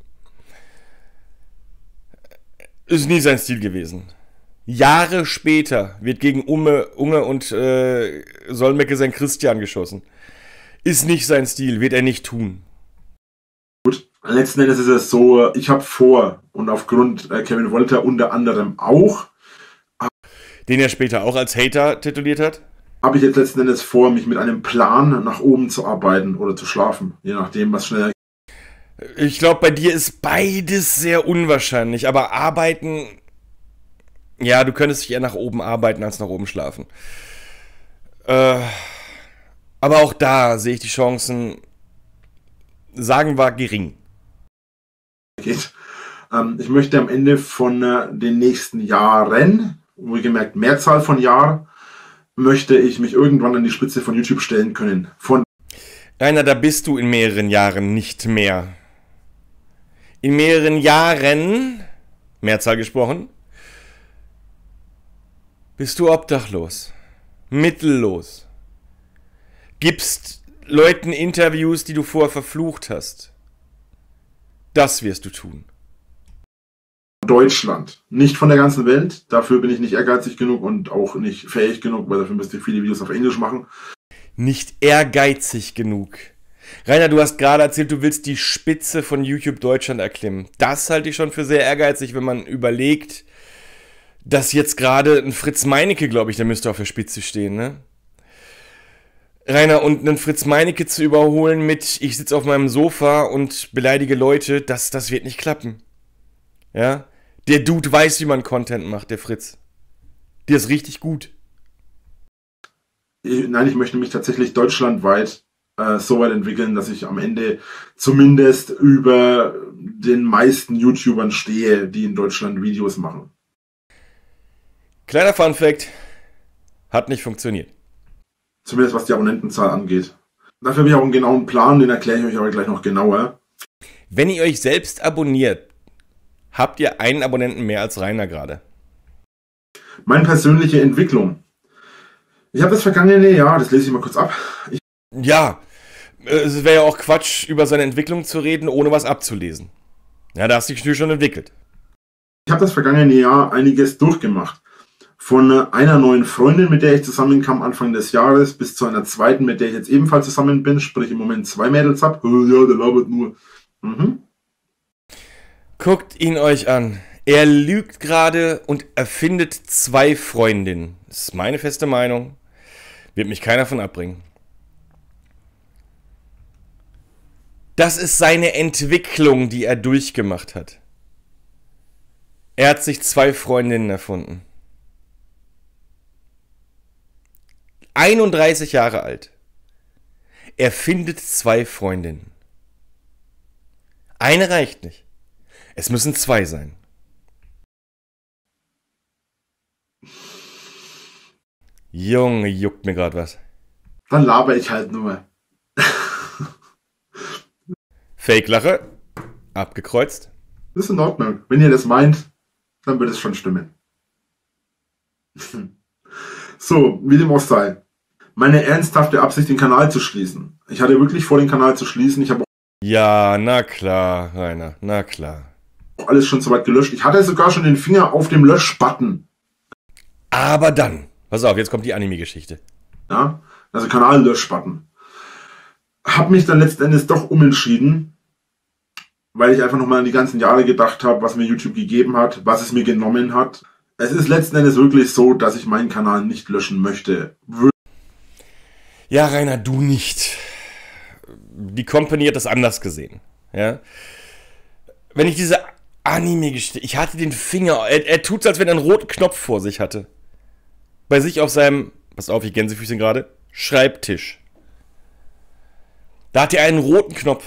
Ist nie sein Stil gewesen. Jahre später wird gegen Unge und Solmecke sein Christian geschossen. Ist nicht sein Stil, wird er nicht tun. Gut, letzten Endes ist es so, ich habe vor, und aufgrund Kevin Wolter unter anderem auch, den er später auch als Hater tituliert hat, habe ich jetzt letzten Endes vor, mich mit einem Plan nach oben zu arbeiten oder zu schlafen, je nachdem, was schneller. Ich glaube, bei dir ist beides sehr unwahrscheinlich, aber arbeiten, ja, du könntest dich eher nach oben arbeiten als nach oben schlafen. Aber auch da sehe ich die Chancen, sagen wir, gering. Geht. Ich möchte am Ende von den nächsten Jahren, wohlgemerkt Mehrzahl von Jahren, möchte ich mich irgendwann an die Spitze von YouTube stellen können. Rainer, da bist du in mehreren Jahren nicht mehr. In mehreren Jahren, Mehrzahl gesprochen, bist du obdachlos, mittellos, gibst Leuten Interviews, die du vorher verflucht hast. Das wirst du tun. Deutschland, nicht von der ganzen Welt. Dafür bin ich nicht ehrgeizig genug und auch nicht fähig genug, weil dafür müsste ich viele Videos auf Englisch machen. Nicht ehrgeizig genug. Rainer, du hast gerade erzählt, du willst die Spitze von YouTube Deutschland erklimmen. Das halte ich schon für sehr ehrgeizig, wenn man überlegt, dass jetzt gerade ein Fritz Meinecke, glaube ich, der müsste auf der Spitze stehen, ne? Rainer, und einen Fritz Meinecke zu überholen mit, ich sitze auf meinem Sofa und beleidige Leute, das wird nicht klappen. Ja? Der Dude weiß, wie man Content macht, der Fritz. Der ist richtig gut. Nein, ich möchte mich tatsächlich deutschlandweit so weit entwickeln, dass ich am Ende zumindest über den meisten YouTubern stehe, die in Deutschland Videos machen. Kleiner Funfact, hat nicht funktioniert. Zumindest was die Abonnentenzahl angeht. Dafür habe ich auch einen genauen Plan, den erkläre ich euch aber gleich noch genauer. Wenn ihr euch selbst abonniert, habt ihr einen Abonnenten mehr als Rainer gerade. Meine persönliche Entwicklung. Ich habe das vergangene Jahr, das lese ich mal kurz ab. Ja, es wäre ja auch Quatsch, über seine Entwicklung zu reden, ohne was abzulesen. Ja, da hast du dich schon entwickelt. Ich habe das vergangene Jahr einiges durchgemacht. Von einer neuen Freundin, mit der ich zusammenkam Anfang des Jahres, bis zu einer zweiten, mit der ich jetzt ebenfalls zusammen bin, sprich im Moment 2 Mädels habe. Ja, der labert nur. Guckt ihn euch an. Er lügt gerade und erfindet 2 Freundinnen. Das ist meine feste Meinung. Wird mich keiner von abbringen. Das ist seine Entwicklung, die er durchgemacht hat. Er hat sich 2 Freundinnen erfunden. 31 Jahre alt. Er findet 2 Freundinnen. Eine reicht nicht. Es müssen 2 sein. Junge, juckt mir gerade was. Dann laber ich halt nur. Fake-Lache. Abgekreuzt. Das ist in Ordnung. Wenn ihr das meint, dann wird es schon stimmen. So, wie dem auch sei. Meine ernsthafte Absicht, den Kanal zu schließen. Ich hatte wirklich vor, den Kanal zu schließen. Ich habe Ja, na klar, Rainer, na klar. auch alles schon soweit gelöscht. Ich hatte sogar schon den Finger auf dem Löschbutton. Aber dann, pass auf, jetzt kommt die Anime-Geschichte. Ja, also Kanal-Löschbutton. Hab mich dann letzten Endes doch umentschieden, weil ich einfach nochmal an die ganzen Jahre gedacht habe, was mir YouTube gegeben hat, was es mir genommen hat. Es ist letzten Endes wirklich so, dass ich meinen Kanal nicht löschen möchte. Ja, Rainer, du nicht. Die Company hat das anders gesehen. Ja? Wenn ich diese Anime-Geschichte, ich hatte den Finger, er tut's, als wenn er einen roten Knopf vor sich hatte. Bei sich auf seinem, pass auf, ich Gänsefüßchen gerade, Schreibtisch. Da hat er einen roten Knopf.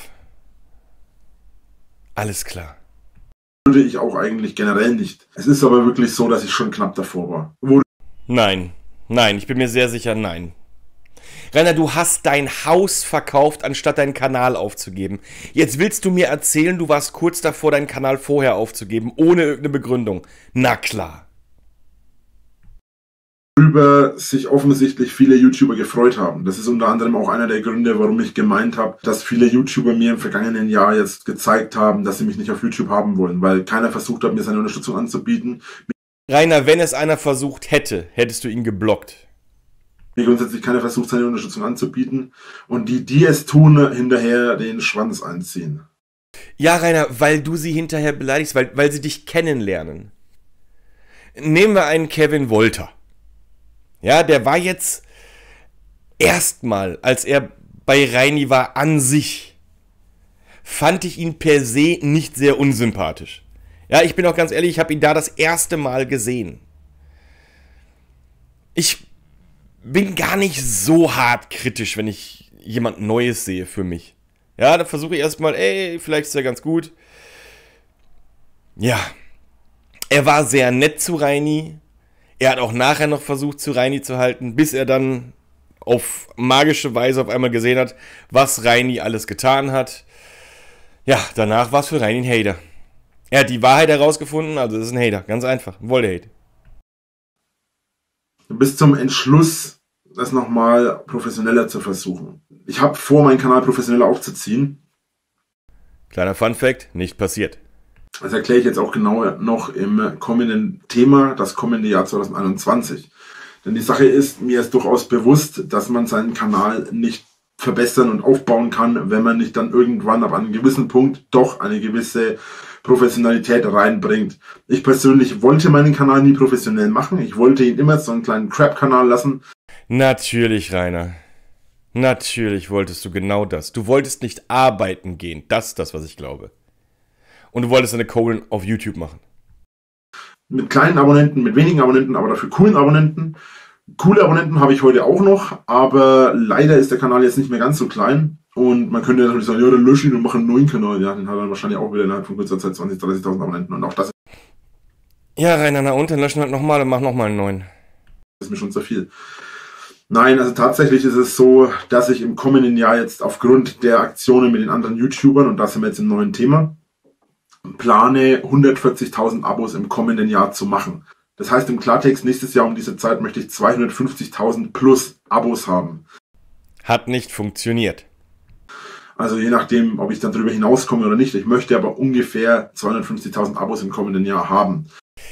Alles klar. Würde ich auch eigentlich generell nicht. Es ist aber wirklich so, dass ich schon knapp davor war. Nein, ich bin mir sehr sicher, nein. Rainer, du hast dein Haus verkauft, anstatt deinen Kanal aufzugeben. Jetzt willst du mir erzählen, du warst kurz davor, deinen Kanal vorher aufzugeben, ohne irgendeine Begründung. Na klar. worüber sich offensichtlich viele YouTuber gefreut haben. Das ist unter anderem auch einer der Gründe, warum ich gemeint habe, dass viele YouTuber mir im vergangenen Jahr jetzt gezeigt haben, dass sie mich nicht auf YouTube haben wollen, weil keiner versucht hat, mir seine Unterstützung anzubieten. Rainer, wenn es einer versucht hätte, hättest du ihn geblockt. Mir grundsätzlich keiner versucht, seine Unterstützung anzubieten. Und die es tun, hinterher den Schwanz einziehen. Ja, Rainer, weil du sie hinterher beleidigst, weil sie dich kennenlernen. Nehmen wir einen Kevin Wolter. Ja, der war jetzt erstmal, als er bei Reini war, an sich, fand ich ihn per se nicht sehr unsympathisch. Ja, ich bin auch ganz ehrlich, ich habe ihn da das erste Mal gesehen. Ich bin gar nicht so hart kritisch, wenn ich jemand Neues sehe für mich. Ja, da versuche ich erstmal, vielleicht ist er ganz gut. Ja, er war sehr nett zu Reini. Er hat auch nachher noch versucht, zu Reini zu halten, bis er dann auf magische Weise auf einmal gesehen hat, was Reini alles getan hat. Ja, danach war es für Reini ein Hater. Er hat die Wahrheit herausgefunden, also das ist ein Hater, ganz einfach, ein Wolle-Hate. Bis zum Entschluss, das nochmal professioneller zu versuchen. Ich habe vor, meinen Kanal professioneller aufzuziehen. Kleiner Funfact, nicht passiert. Das erkläre ich jetzt auch genau noch im kommenden Thema, das kommende Jahr 2021. Denn die Sache ist, mir ist durchaus bewusst, dass man seinen Kanal nicht verbessern und aufbauen kann, wenn man nicht dann irgendwann ab einem gewissen Punkt doch eine gewisse Professionalität reinbringt. Ich persönlich wollte meinen Kanal nie professionell machen. Ich wollte ihn immer so einen kleinen Crap-Kanal lassen. Natürlich, Rainer. Natürlich wolltest du genau das. Du wolltest nicht arbeiten gehen. Das ist das, was ich glaube. Und du wolltest eine Kohlen auf YouTube machen. Mit kleinen Abonnenten, mit wenigen Abonnenten, aber dafür coolen Abonnenten. Coole Abonnenten habe ich heute auch noch, aber leider ist der Kanal jetzt nicht mehr ganz so klein. Und man könnte natürlich sagen, ja, dann lösche ihn und mache einen neuen Kanal. Ja, den hat dann wahrscheinlich auch wieder innerhalb von kurzer Zeit 20.000, 30.000 Abonnenten. Und auch das Ja, Rainer, na und dann löschen wir nochmal und mach nochmal einen neuen. ist mir schon zu viel. Nein, also tatsächlich ist es so, dass ich im kommenden Jahr jetzt aufgrund der Aktionen mit den anderen YouTubern, und da sind wir jetzt im neuen Thema, plane 140.000 Abos im kommenden Jahr zu machen. Das heißt im Klartext, nächstes Jahr um diese Zeit möchte ich 250.000 plus Abos haben. Hat nicht funktioniert. Also je nachdem, ob ich dann darüber hinauskomme oder nicht. Ich möchte aber ungefähr 250.000 Abos im kommenden Jahr haben.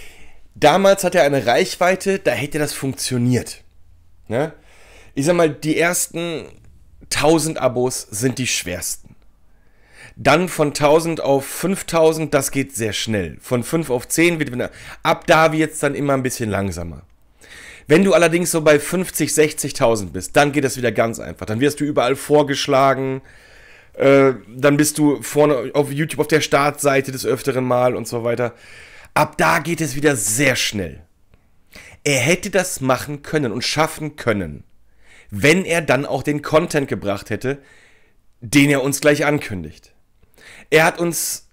Damals hat er eine Reichweite, da hätte das funktioniert. Ne? Ich sag mal, die ersten 1000 Abos sind die schwersten. Dann von 1000 auf 5000, das geht sehr schnell. Von 5 auf 10 wird ab da wird es dann immer ein bisschen langsamer. Wenn du allerdings so bei 50, 60.000 bist, dann geht es wieder ganz einfach. Dann wirst du überall vorgeschlagen, dann bist du vorne auf YouTube auf der Startseite des öfteren Mal und so weiter. Ab da geht es wieder sehr schnell. Er hätte das machen können und schaffen können, wenn er dann auch den Content gebracht hätte, den er uns gleich ankündigt. Er hat uns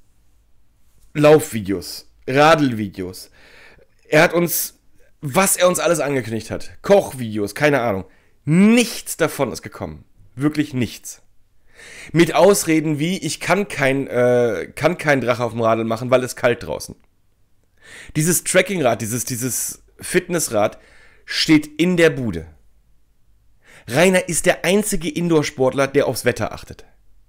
Laufvideos, Radelvideos, er hat uns, was er uns alles angekündigt hat, Kochvideos, keine Ahnung. Nichts davon ist gekommen. Wirklich nichts. Mit Ausreden wie, ich kann kein Drache auf dem Radl machen, weil es kalt draußen. Dieses Trackingrad, dieses Fitnessrad steht in der Bude. Rainer ist der einzige Indoor-Sportler, der aufs Wetter achtet.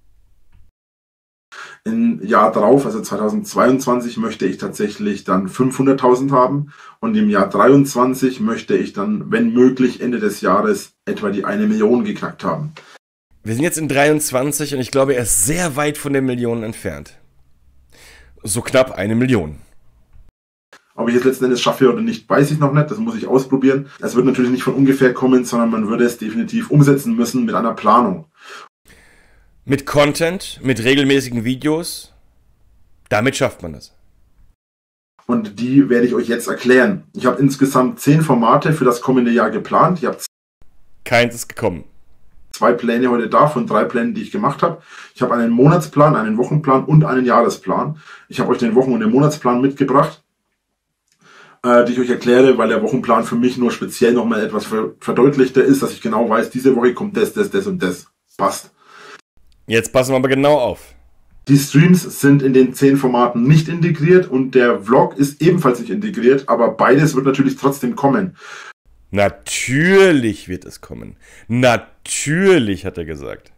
Im Jahr drauf, also 2022, möchte ich tatsächlich dann 500.000 haben. Und im Jahr 23 möchte ich dann, wenn möglich, Ende des Jahres etwa die 1 Million geknackt haben. Wir sind jetzt in 23 und ich glaube, er ist sehr weit von der Million entfernt. So knapp 1 Million. Ob ich es letzten Endes schaffe oder nicht, weiß ich noch nicht. Das muss ich ausprobieren. Es wird natürlich nicht von ungefähr kommen, sondern man würde es definitiv umsetzen müssen mit einer Planung. Mit Content, mit regelmäßigen Videos, damit schafft man das. Und die werde ich euch jetzt erklären. Ich habe insgesamt 10 Formate für das kommende Jahr geplant. Ich habe Keins ist gekommen. 2 Pläne heute da von 3 Plänen, die ich gemacht habe. Ich habe einen Monatsplan, einen Wochenplan und einen Jahresplan. Ich habe euch den Wochen- und den Monatsplan mitgebracht, die ich euch erkläre, weil der Wochenplan für mich nur speziell nochmal etwas verdeutlichter ist, dass ich genau weiß, diese Woche kommt das und das. Passt. Jetzt passen wir aber genau auf. Die Streams sind in den 10 Formaten nicht integriert und der Vlog ist ebenfalls nicht integriert, aber beides wird natürlich trotzdem kommen. Natürlich wird es kommen. Natürlich, hat er gesagt.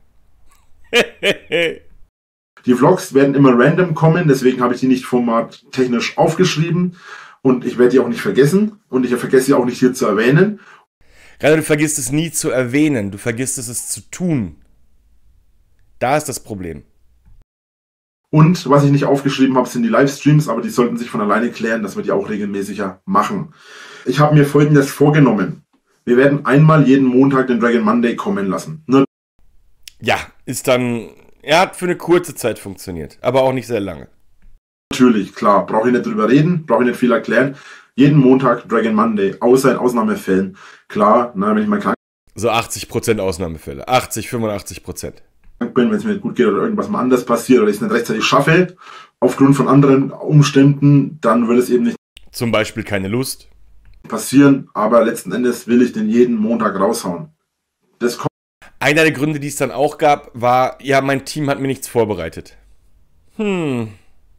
Die Vlogs werden immer random kommen, deswegen habe ich die nicht formattechnisch aufgeschrieben und ich werde die auch nicht vergessen und ich vergesse sie auch nicht hier zu erwähnen. Rainer, du vergisst es nie zu erwähnen, du vergisst es zu tun. Da ist das Problem. Und was ich nicht aufgeschrieben habe, sind die Livestreams, aber die sollten sich von alleine klären, dass wir die auch regelmäßiger machen. Ich habe mir Folgendes vorgenommen. Wir werden einmal jeden Montag den Dragon Monday kommen lassen. Ne? Ja, ist dann... Er hat für eine kurze Zeit funktioniert, aber auch nicht sehr lange. Natürlich, klar. Brauche ich nicht drüber reden, brauche ich nicht viel erklären. Jeden Montag Dragon Monday, außer in Ausnahmefällen. Klar, wenn ich mal krank So 80% Ausnahmefälle. 80, 85%. bin, wenn es mir nicht gut geht oder irgendwas mal anders passiert oder ich es nicht rechtzeitig schaffe, aufgrund von anderen Umständen, dann würde es eben nicht Zum Beispiel keine Lust. passieren, aber letzten Endes will ich den jeden Montag raushauen. Das Einer der Gründe, die es dann auch gab, war, ja, mein Team hat mir nichts vorbereitet. kommende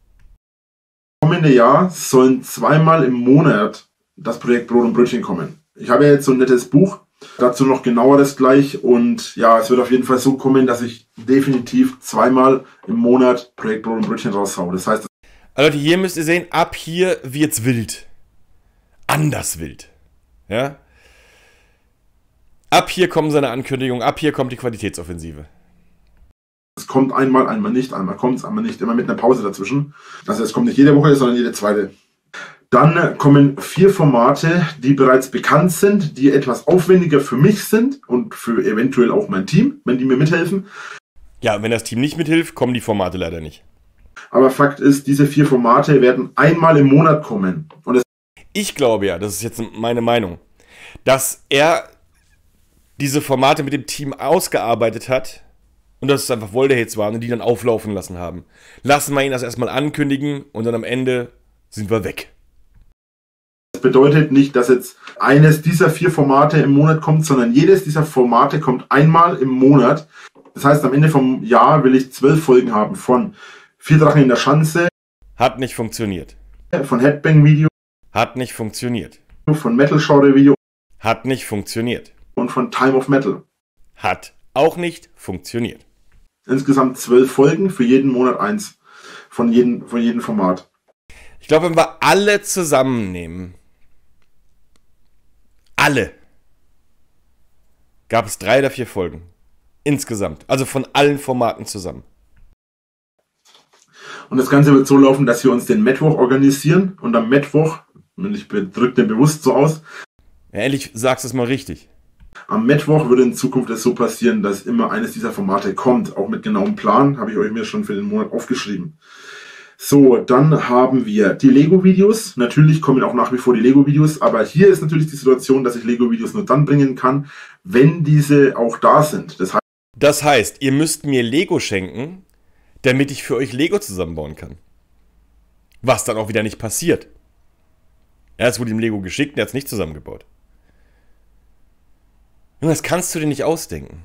Jahr sollen zweimal im Monat das Projekt Brot und Brötchen kommen. Ich habe ja jetzt so ein nettes Buch, dazu noch genaueres gleich und ja, es wird auf jeden Fall so kommen, dass ich definitiv zweimal im Monat Projekt Brot und Brötchen raushaue. Das heißt, Also Leute, hier müsst ihr sehen, ab hier wird's wild. Anders wild. Ja? Ab hier kommen seine Ankündigungen, ab hier kommt die Qualitätsoffensive. es kommt einmal, einmal nicht, einmal kommt es, einmal nicht, immer mit einer Pause dazwischen. Also es kommt nicht jede Woche, sondern jede zweite. Dann kommen 4 Formate, die bereits bekannt sind, die etwas aufwendiger für mich sind und für eventuell auch mein Team, wenn die mir mithelfen. Ja, wenn das Team nicht mithilft, kommen die Formate leider nicht. Aber Fakt ist, diese 4 Formate werden einmal im Monat kommen. Und Ich glaube ja, das ist jetzt meine Meinung, dass er diese Formate mit dem Team ausgearbeitet hat und dass es einfach Wolderhits waren und die dann auflaufen lassen haben. Lassen wir ihn das erstmal ankündigen und dann am Ende sind wir weg. das bedeutet nicht, dass jetzt eines dieser 4 Formate im Monat kommt, sondern jedes dieser Formate kommt einmal im Monat. Das heißt, am Ende vom Jahr will ich 12 Folgen haben von 4 Drachen in der Schanze, Hat nicht funktioniert. von Headbang Video, Hat nicht funktioniert. von Metal Genre Video Hat nicht funktioniert. und von Time of Metal. Hat auch nicht funktioniert. Insgesamt 12 Folgen, für jeden Monat 1 von jedem Format. Ich glaube, wenn wir alle zusammennehmen, alle, gab es 3 oder 4 Folgen. Insgesamt. Also von allen Formaten zusammen. Und das Ganze wird so laufen, dass wir uns den Mittwoch organisieren und am Mittwoch, und ich drücke den bewusst so aus, Ja, ehrlich, sagst du es mal richtig. am Mittwoch würde in Zukunft es so passieren, dass immer eines dieser Formate kommt, auch mit genauem Plan, habe ich euch mir schon für den Monat aufgeschrieben. So, dann haben wir die Lego-Videos. Natürlich kommen auch nach wie vor die Lego-Videos, aber hier ist natürlich die Situation, dass ich Lego-Videos nur dann bringen kann, wenn diese auch da sind. Das heißt, ihr müsst mir Lego schenken, damit ich für euch Lego zusammenbauen kann. Was dann auch wieder nicht passiert. Erst wurde ihm Lego geschickt und er hat es nicht zusammengebaut. Junge, das kannst du dir nicht ausdenken.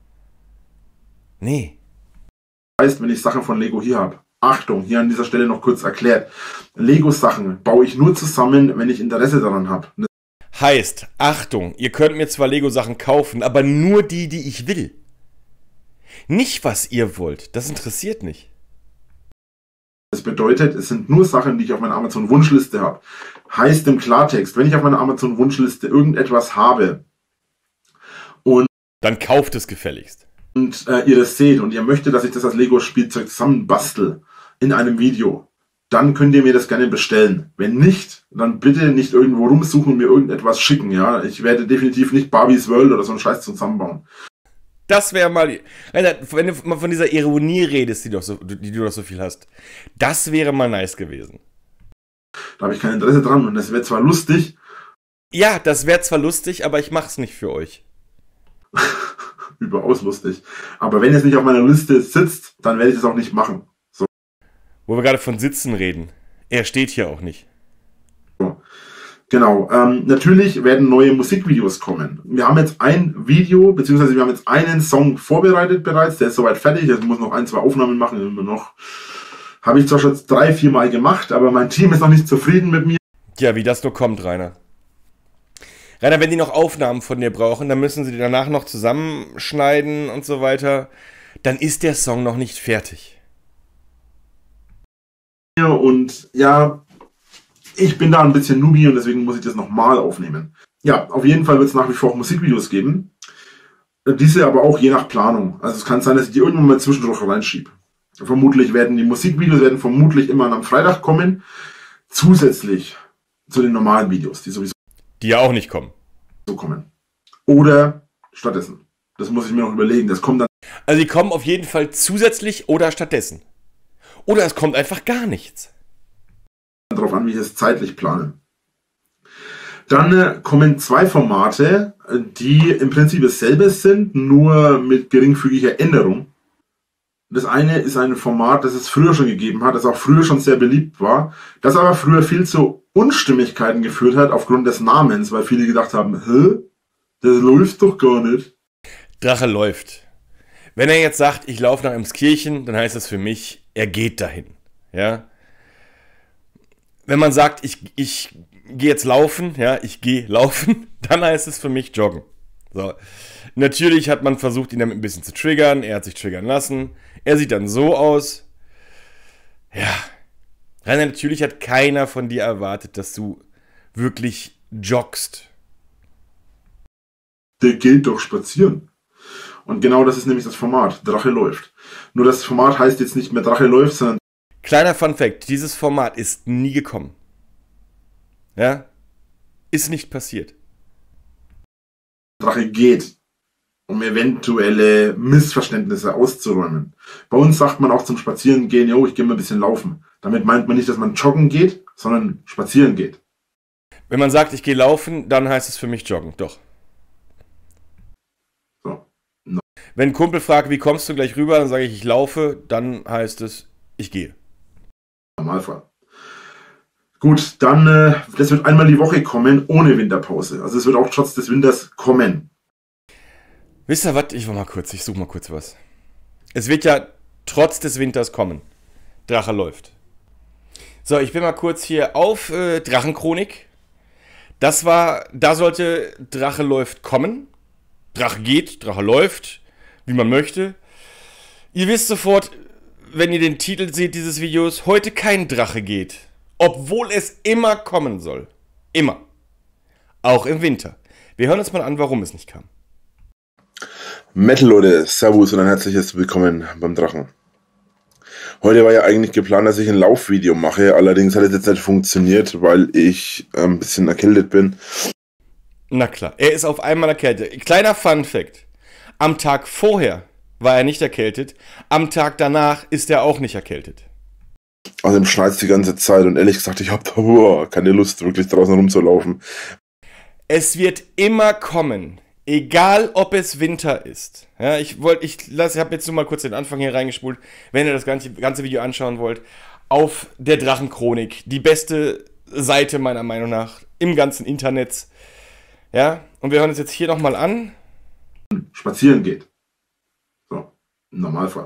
Nee. heißt, wenn ich Sachen von Lego hier habe. Achtung, hier an dieser Stelle noch kurz erklärt. Lego-Sachen baue ich nur zusammen, wenn ich Interesse daran habe. Heißt, Achtung, ihr könnt mir zwar Lego-Sachen kaufen, aber nur die, die ich will. Nicht, was ihr wollt. Das interessiert nicht. Das bedeutet, es sind nur Sachen, die ich auf meiner Amazon-Wunschliste habe. Heißt im Klartext, wenn ich auf meiner Amazon-Wunschliste irgendetwas habe und Dann kauft es gefälligst. ihr das seht und ihr möchtet, dass ich das als Lego-Spielzeug zusammenbastel in einem Video, dann könnt ihr mir das gerne bestellen. Wenn nicht, dann bitte nicht irgendwo rumsuchen und mir irgendetwas schicken. Ja, ich werde definitiv nicht Barbies World oder so einen Scheiß zusammenbauen. Das wäre mal, wenn du mal von dieser Ironie redest, die du doch so viel hast. Das wäre mal nice gewesen. Da habe ich kein Interesse dran und das wäre zwar lustig. Ja, das wäre zwar lustig, aber ich mach's nicht für euch. Überaus lustig. Aber wenn es nicht auf meiner Liste sitzt, dann werde ich es auch nicht machen. So. Wo wir gerade von Sitzen reden. Er steht hier auch nicht. Genau. Natürlich werden neue Musikvideos kommen. Wir haben jetzt ein Video, beziehungsweise wir haben jetzt einen Song vorbereitet bereits. Der ist soweit fertig. Ich muss noch 1, 2 Aufnahmen machen. Immer noch. Habe ich zwar schon 3, 4 Mal gemacht, aber mein Team ist noch nicht zufrieden mit mir. Ja, wie das nur kommt, Rainer. Rainer, wenn die noch Aufnahmen von dir brauchen, dann müssen sie die danach noch zusammenschneiden und so weiter. Dann ist der Song noch nicht fertig. Und ja, ich bin da ein bisschen Newbie und deswegen muss ich das nochmal aufnehmen. Ja, auf jeden Fall wird es nach wie vor auch Musikvideos geben. Diese aber auch je nach Planung. Also es kann sein, dass ich die irgendwann mal zwischendurch reinschiebe. Vermutlich werden die Musikvideos vermutlich immer am Freitag kommen. Zusätzlich zu den normalen Videos, die sowieso ja auch nicht kommen. Oder stattdessen. Das muss ich mir noch überlegen. Das kommt dann. Also die kommen auf jeden Fall zusätzlich oder stattdessen. Oder es kommt einfach gar nichts. Darauf an, wie ich es zeitlich plane. Dann kommen 2 Formate, die im Prinzip dasselbe sind, nur mit geringfügiger Änderung. Das eine ist ein Format, das es früher schon gegeben hat, das auch früher schon sehr beliebt war, das aber früher viel zu Unstimmigkeiten geführt hat aufgrund des Namens, weil viele gedacht haben, hä? Das läuft doch gar nicht. Drache läuft. Wenn er jetzt sagt, ich laufe nach Emskirchen, dann heißt das für mich, er geht dahin. Ja? Wenn man sagt, ich gehe jetzt laufen, ja, ich gehe laufen, dann heißt es für mich joggen. So. Natürlich hat man versucht, ihn damit ein bisschen zu triggern, er hat sich triggern lassen. Er sieht dann so aus. Ja. Rainer, natürlich hat keiner von dir erwartet, dass du wirklich joggst. Der geht doch spazieren. Und genau das ist nämlich das Format. Drache läuft. Nur das Format heißt jetzt nicht mehr Drache läuft, sondern... Kleiner Funfact, dieses Format ist nie gekommen. Ja? Ist nicht passiert. Drache geht, um eventuelle Missverständnisse auszuräumen. Bei uns sagt man auch zum Spazierengehen, jo, ich gehe mal ein bisschen laufen. Damit meint man nicht, dass man joggen geht, sondern spazieren geht. Wenn man sagt, ich gehe laufen, dann heißt es für mich joggen, doch. So. Wenn ein Kumpel fragt, wie kommst du gleich rüber, dann sage ich laufe, dann heißt es, ich gehe. Normalfall. Gut, dann, das wird einmal die Woche kommen, ohne Winterpause. Also es wird auch trotz des Winters kommen. Wisst ihr was? Ich suche mal kurz was. Es wird ja trotz des Winters kommen. Drache läuft. So, ich bin mal kurz hier auf Drachenchronik. Da sollte Drache läuft kommen. Drache geht, Drache läuft, wie man möchte. Ihr wisst sofort, wenn ihr den Titel seht dieses Videos, heute kein Drache geht. Obwohl es immer kommen soll. Immer. Auch im Winter. Wir hören uns mal an, warum es nicht kam. Metal Leute, Servus und ein herzliches Willkommen beim Drachen. Heute war ja eigentlich geplant, dass ich ein Laufvideo mache, allerdings hat es jetzt nicht funktioniert, weil ich ein bisschen erkältet bin. Na klar, er ist auf einmal erkältet. Kleiner Funfact. Am Tag vorher war er nicht erkältet, am Tag danach ist er auch nicht erkältet. Außerdem schneit es die ganze Zeit und ehrlich gesagt, ich habe da keine Lust, wirklich draußen rumzulaufen. Es wird immer kommen, egal ob es Winter ist. Ja, ich habe jetzt nur mal kurz den Anfang hier reingespult, wenn ihr das ganze Video anschauen wollt, auf der Drachenchronik, die beste Seite meiner Meinung nach im ganzen Internet. Ja, und wir hören uns jetzt hier nochmal an. Spazieren geht. So, im Normalfall.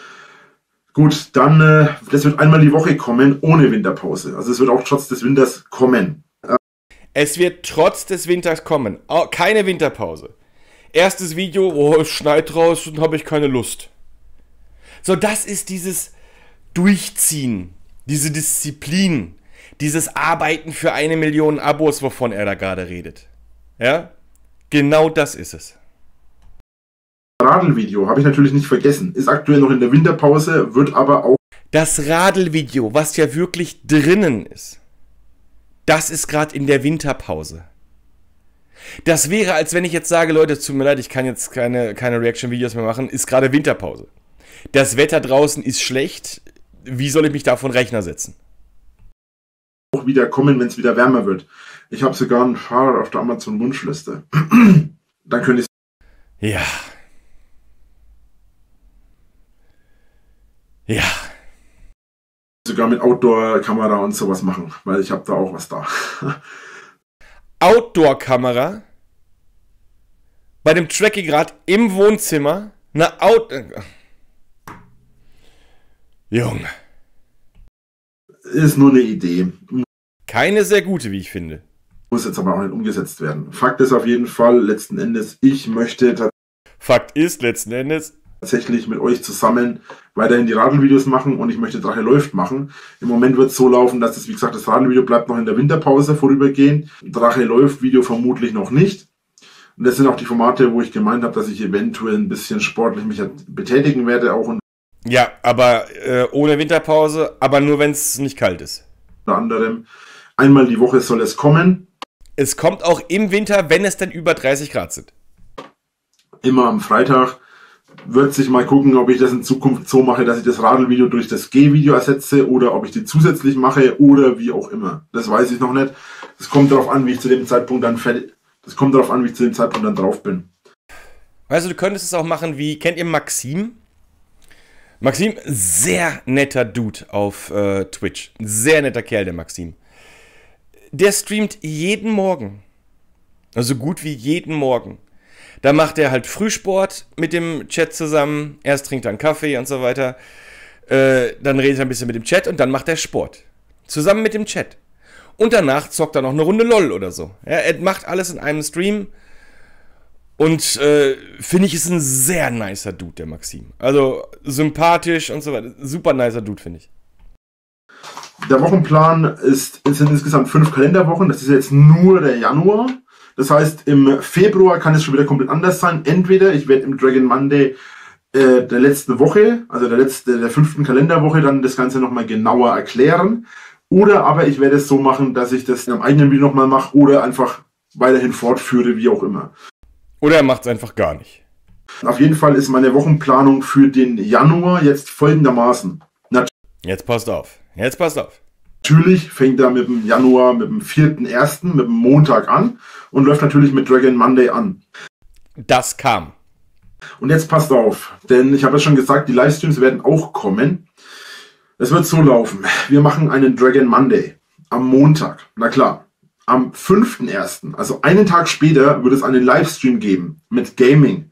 Gut, dann, das wird einmal die Woche kommen, ohne Winterpause. Also es wird auch trotz des Winters kommen. Es wird trotz des Winters kommen. Keine Winterpause. Erstes Video, oh, es schneit draußen, habe ich keine Lust. So, das ist dieses Durchziehen, diese Disziplin, dieses Arbeiten für 1 Million Abos, wovon er da gerade redet. Ja? Genau das ist es. Radelvideo habe ich natürlich nicht vergessen. Ist aktuell noch in der Winterpause, wird aber auch... Das Radelvideo, was ja wirklich drinnen ist, das ist gerade in der Winterpause. Das wäre, als wenn ich jetzt sage, Leute, es tut mir leid, ich kann jetzt keine Reaction-Videos mehr machen, ist gerade Winterpause. Das Wetter draußen ist schlecht, wie soll ich mich da auf den Rechner setzen? Auch wieder kommen, wenn es wieder wärmer wird. Ich habe sogar ein Fahrrad auf der Amazon-Wunschliste. Dann könnte ich... Ja. Ja. Sogar mit Outdoor-Kamera und sowas machen, weil ich habe da auch was da. Outdoor-Kamera? Bei dem Tracking-Rad im Wohnzimmer? Junge. Ist nur eine Idee. Keine sehr gute, wie ich finde. Muss jetzt aber auch nicht umgesetzt werden. Fakt ist auf jeden Fall, letzten Endes, ich möchte Fakt ist, letzten Endes, tatsächlich mit euch zusammen weiterhin die Radl-Videos machen und ich möchte Drache läuft machen. Im Moment wird es so laufen, dass das, wie gesagt, das Radl-Video bleibt noch in der Winterpause vorübergehend. Drache läuft Video vermutlich noch nicht. Und das sind auch die Formate, wo ich gemeint habe, dass ich eventuell ein bisschen sportlich mich betätigen werde auch. Ja, aber ohne Winterpause, aber nur wenn es nicht kalt ist. Unter anderem einmal die Woche soll es kommen. Es kommt auch im Winter, wenn es dann über 30 Grad sind. Immer am Freitag. Wird sich mal gucken, ob ich das in Zukunft so mache, dass ich das Radl-Video durch das G-Video ersetze oder ob ich die zusätzlich mache oder wie auch immer. Das weiß ich noch nicht. Das kommt darauf an, wie ich zu dem Zeitpunkt dann drauf bin. Weißt du, du könntest es auch machen wie, kennt ihr Maxim? Maxim, sehr netter Dude auf Twitch. Sehr netter Kerl, der Maxim. Der streamt jeden Morgen. Also gut wie jeden Morgen. Da macht er halt Frühsport mit dem Chat zusammen. Erst trinkt er einen Kaffee und so weiter. Dann redet er ein bisschen mit dem Chat und dann macht er Sport. Zusammen mit dem Chat. Und danach zockt er noch eine Runde LOL oder so. Ja, er macht alles in einem Stream. Und finde ich, ist ein sehr nicer Dude, der Maxim. Also sympathisch und so weiter. Super nicer Dude, finde ich. Der Wochenplan sind insgesamt 5 Kalenderwochen. Das ist jetzt nur der Januar. Das heißt, im Februar kann es schon wieder komplett anders sein. Entweder ich werde im Dragon Monday der letzten Woche, also der 5. Kalenderwoche, dann das Ganze nochmal genauer erklären. Oder aber ich werde es so machen, dass ich das in einem eigenen Video nochmal mache oder einfach weiterhin fortführe, wie auch immer. Oder er macht es einfach gar nicht. Auf jeden Fall ist meine Wochenplanung für den Januar jetzt folgendermaßen. Jetzt passt auf. Jetzt passt auf. Natürlich fängt er mit dem Januar, mit dem 4.1., mit dem Montag an und läuft natürlich mit Dragon Monday an. Das kam. Und jetzt passt auf, denn ich habe ja schon gesagt, die Livestreams werden auch kommen. Es wird so laufen. Wir machen einen Dragon Monday am Montag. Na klar. Am 5.1., also einen Tag später, wird es einen Livestream geben mit Gaming.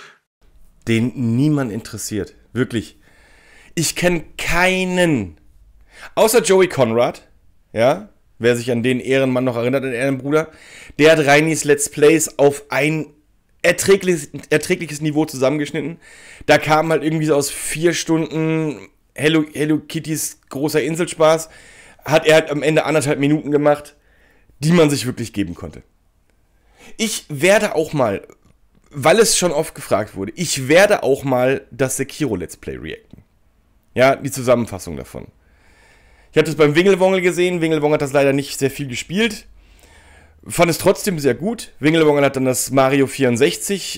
Den niemand interessiert. Wirklich. Ich kenne keinen. Außer Joey Conrad. Ja. Wer sich an den Ehrenmann noch erinnert, an den Ehrenbruder. Der hat Reinis Let's Plays auf ein erträgliches Niveau zusammengeschnitten. Da kam halt irgendwie so aus 4 Stunden Hello Kittys großer Inselspaß. Hat er halt am Ende 1,5 Minuten gemacht, die man sich wirklich geben konnte. Ich werde auch mal, weil es schon oft gefragt wurde, ich werde auch mal das Sekiro Let's Play reacten. Ja, die Zusammenfassung davon. Ich hatte es beim Wingelwongel gesehen. Wingelwongel hat das leider nicht sehr viel gespielt. Fand es trotzdem sehr gut. Wingelwongel hat dann das Mario 64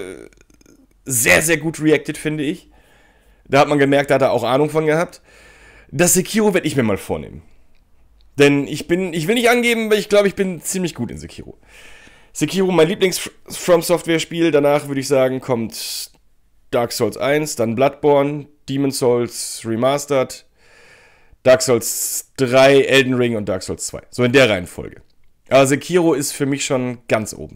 sehr, sehr gut reacted, finde ich. Da hat man gemerkt, da hat er auch Ahnung von gehabt. Das Sekiro werde ich mir mal vornehmen. Denn ich will nicht angeben, weil ich glaube, ich bin ziemlich gut in Sekiro. Sekiro, mein Lieblings-From-Software-Spiel. Danach würde ich sagen, kommt Dark Souls 1, dann Bloodborne, Demon's Souls Remastered, Dark Souls 3, Elden Ring und Dark Souls 2. So in der Reihenfolge. Aber Sekiro ist für mich schon ganz oben.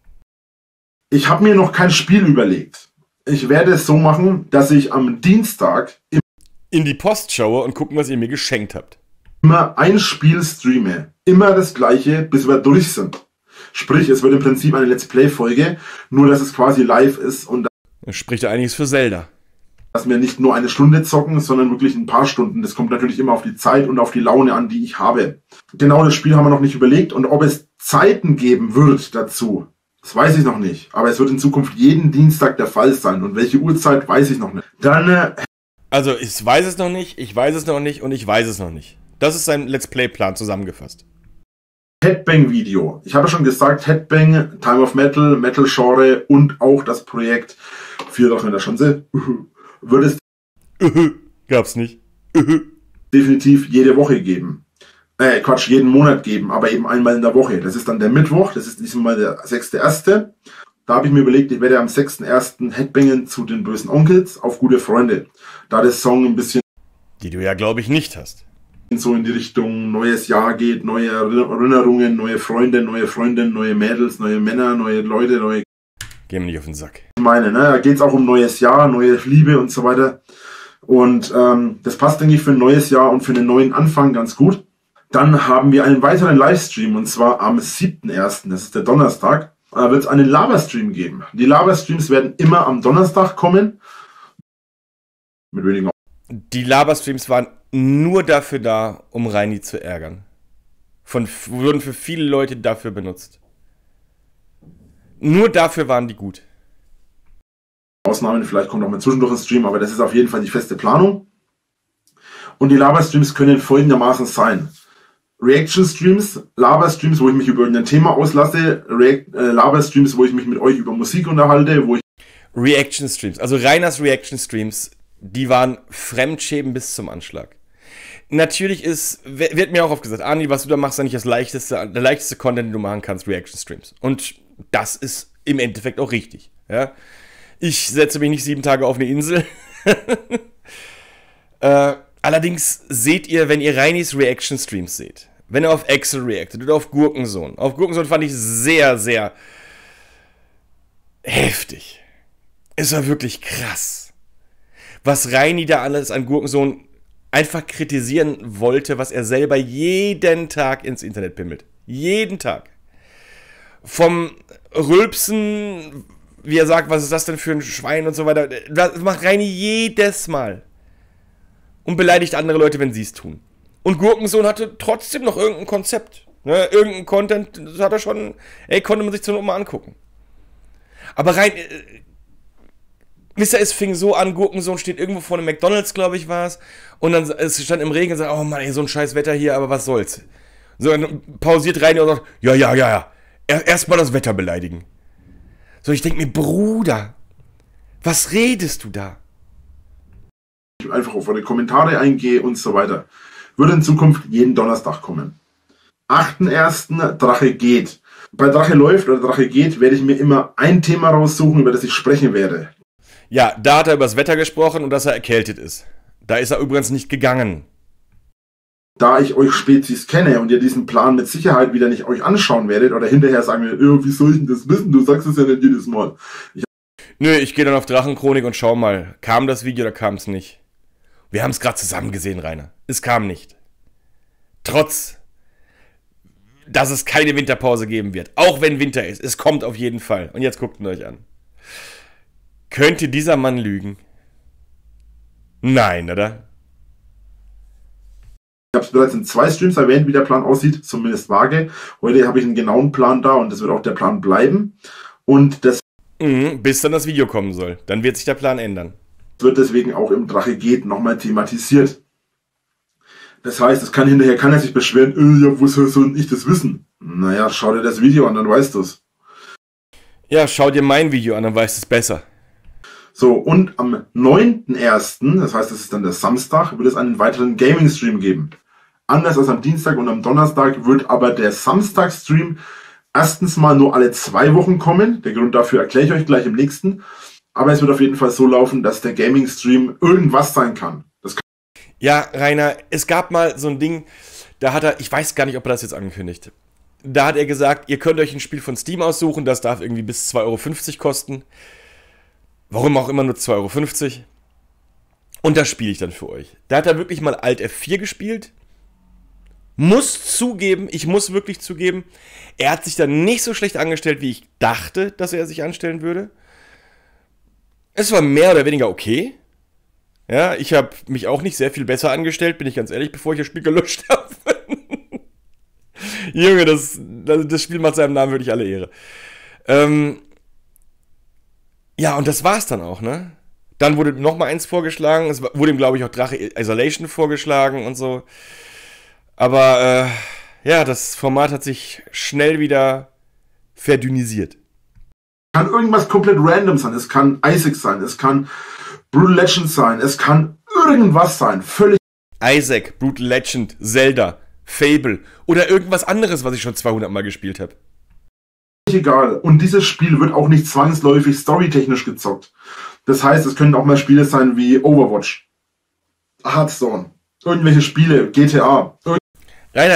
Ich habe mir noch kein Spiel überlegt. Ich werde es so machen, dass ich am Dienstag in die Post schaue und gucken, was ihr mir geschenkt habt. Immer ein Spiel streame. Immer das gleiche, bis wir durch sind. Sprich, es wird im Prinzip eine Let's Play-Folge, nur dass es quasi live ist und das spricht ja einiges für Zelda. Dass wir nicht nur eine Stunde zocken, sondern wirklich ein paar Stunden. Das kommt natürlich immer auf die Zeit und auf die Laune an, die ich habe. Genau das Spiel haben wir noch nicht überlegt und ob es Zeiten geben wird dazu, das weiß ich noch nicht. Aber es wird in Zukunft jeden Dienstag der Fall sein und welche Uhrzeit weiß ich noch nicht. Dann also ich weiß es noch nicht, ich weiß es noch nicht und ich weiß es noch nicht. Das ist sein Let's Play-Plan zusammengefasst. Headbang-Video. Ich habe schon gesagt, Headbang, Time of Metal, Metal-Genre und auch das Projekt 4 Drachen in der Schanze wird es gab's nicht. definitiv jede Woche geben. Jeden Monat geben, aber eben einmal in der Woche. Das ist dann der Mittwoch, das ist diesmal der 6.1. Da habe ich mir überlegt, ich werde am 6.1. Headbangen zu den bösen Onkels auf Gute Freunde. Da der Song ein bisschen, die du ja, glaube ich, nicht hast, so in die Richtung neues Jahr geht, neue Erinnerungen, neue Freunde, neue Freundinnen, neue Mädels, neue Männer, neue Leute, neue... Geh mir nicht auf den Sack. Ich meine, ne, da geht es auch um neues Jahr, neue Liebe und so weiter. Und das passt, denke ich, für ein neues Jahr und für einen neuen Anfang ganz gut. Dann haben wir einen weiteren Livestream und zwar am 7.1., das ist der Donnerstag, wird es einen Lava-Stream geben. Die Lava-Streams werden immer am Donnerstag kommen. Mit wenigen. Die Lava-Streams waren nur dafür da, um Reini zu ärgern. Wurden für viele Leute dafür benutzt. Nur dafür waren die gut. Ausnahmen, vielleicht kommt auch mal zwischendurch ein Stream, aber das ist auf jeden Fall die feste Planung. Und die Lava-Streams können folgendermaßen sein. Reaction-Streams, Lava-Streams, wo ich mich über ein Thema auslasse, Lava-Streams, wo ich mich mit euch über Musik unterhalte, Reaction-Streams, also Rainers Reaction-Streams, die waren Fremdschämen bis zum Anschlag. Natürlich wird mir auch oft gesagt, Arni, was du da machst, ist nicht der leichteste Content, den du machen kannst, Reaction-Streams. Und das ist im Endeffekt auch richtig. Ja? Ich setze mich nicht 7 Tage auf eine Insel. Allerdings seht ihr, wenn ihr Reinis Reaction-Streams seht, wenn er auf Axel reactet oder auf Gurkensohn. Auf Gurkensohn fand ich sehr, sehr heftig. Es war wirklich krass. Was Reini da alles an Gurkensohn einfach kritisieren wollte, was er selber jeden Tag ins Internet pimmelt. Jeden Tag. Vom Rülpsen, wie er sagt, was ist das denn für ein Schwein und so weiter. Das macht Reini jedes Mal. Und beleidigt andere Leute, wenn sie es tun. Und Gurkensohn hatte trotzdem noch irgendein Konzept. Ne? Irgendein Content, das hat er schon, konnte man sich zur Not mal angucken. Aber es fing so an, Gurkensohn steht irgendwo vor einem McDonalds, glaube ich, war es. Und dann es stand im Regen und sagt, oh Mann, so ein scheiß Wetter hier, aber was soll's. So, dann pausiert Reini und sagt, ja. Erstmal das Wetter beleidigen. So, ich denke mir, Bruder, was redest du da? Einfach auf eure Kommentare eingehe und so weiter. Würde in Zukunft jeden Donnerstag kommen. 8.1. Drache geht. Bei Drache läuft oder Drache geht, werde ich mir immer ein Thema raussuchen, über das ich sprechen werde. Ja, da hat er über das Wetter gesprochen und dass er erkältet ist. Da ist er übrigens nicht gegangen. Da ich euch Spezies kenne und ihr diesen Plan mit Sicherheit wieder nicht euch anschauen werdet oder hinterher sagen werdet, wie soll ich denn das wissen? Du sagst es ja nicht jedes Mal. Nö, ich gehe dann auf Drachenchronik und schau mal, kam das Video oder kam es nicht? Wir haben es gerade zusammen gesehen, Rainer. Es kam nicht. Trotz, dass es keine Winterpause geben wird. Auch wenn Winter ist. Es kommt auf jeden Fall. Und jetzt guckt ihn euch an. Könnte dieser Mann lügen? Nein, oder? Ich habe es bereits in 2 Streams erwähnt, wie der Plan aussieht. Zumindest vage. Heute habe ich einen genauen Plan da und das wird auch der Plan bleiben. Und das bis dann das Video kommen soll. Dann wird sich der Plan ändern. Wird deswegen auch im Drache geht nochmal thematisiert. Das heißt, es kann hinterher keiner sich beschweren, ja, wo soll ich das wissen? Naja, schau dir das Video an, dann weißt du es. Ja, schau dir mein Video an, dann weißt du es besser. So, und am 9.1., das heißt, das ist dann der Samstag, wird es einen weiteren Gaming-Stream geben. Anders als am Dienstag und am Donnerstag wird aber der Samstag-Stream erstens mal nur alle 2 Wochen kommen. Der Grund dafür erkläre ich euch gleich im nächsten. Aber es wird auf jeden Fall so laufen, dass der Gaming-Stream irgendwas sein kann. Ja, Rainer, es gab mal so ein Ding, da hat er, ich weiß gar nicht, ob er das jetzt angekündigt. Da hat er gesagt, ihr könnt euch ein Spiel von Steam aussuchen, das darf irgendwie bis 2,50 € kosten. Warum auch immer nur 2,50 €. Und das spiele ich dann für euch. Da hat er wirklich mal Alt F4 gespielt. Ich muss wirklich zugeben, er hat sich dann nicht so schlecht angestellt, wie ich dachte, dass er sich anstellen würde. Es war mehr oder weniger okay. Ja, ich habe mich auch nicht sehr viel besser angestellt, bin ich ganz ehrlich, bevor ich das Spiel gelöscht habe. Junge, das Spiel macht seinem Namen wirklich alle Ehre. Ja, und das war's dann auch, ne? Dann wurde nochmal eins vorgeschlagen. Es wurde ihm, glaube ich, auch Drache Isolation vorgeschlagen und so. Aber, ja, das Format hat sich schnell wieder verdünnisiert. Kann irgendwas komplett random sein. Es kann Isaac sein, es kann Brutal Legend sein, es kann irgendwas sein. Völlig Isaac, Brutal Legend, Zelda, Fable oder irgendwas anderes, was ich schon 200 Mal gespielt habe. Egal. Und dieses Spiel wird auch nicht zwangsläufig storytechnisch gezockt. Das heißt, es können auch mal Spiele sein wie Overwatch, Hearthstone, irgendwelche Spiele, GTA. Rainer,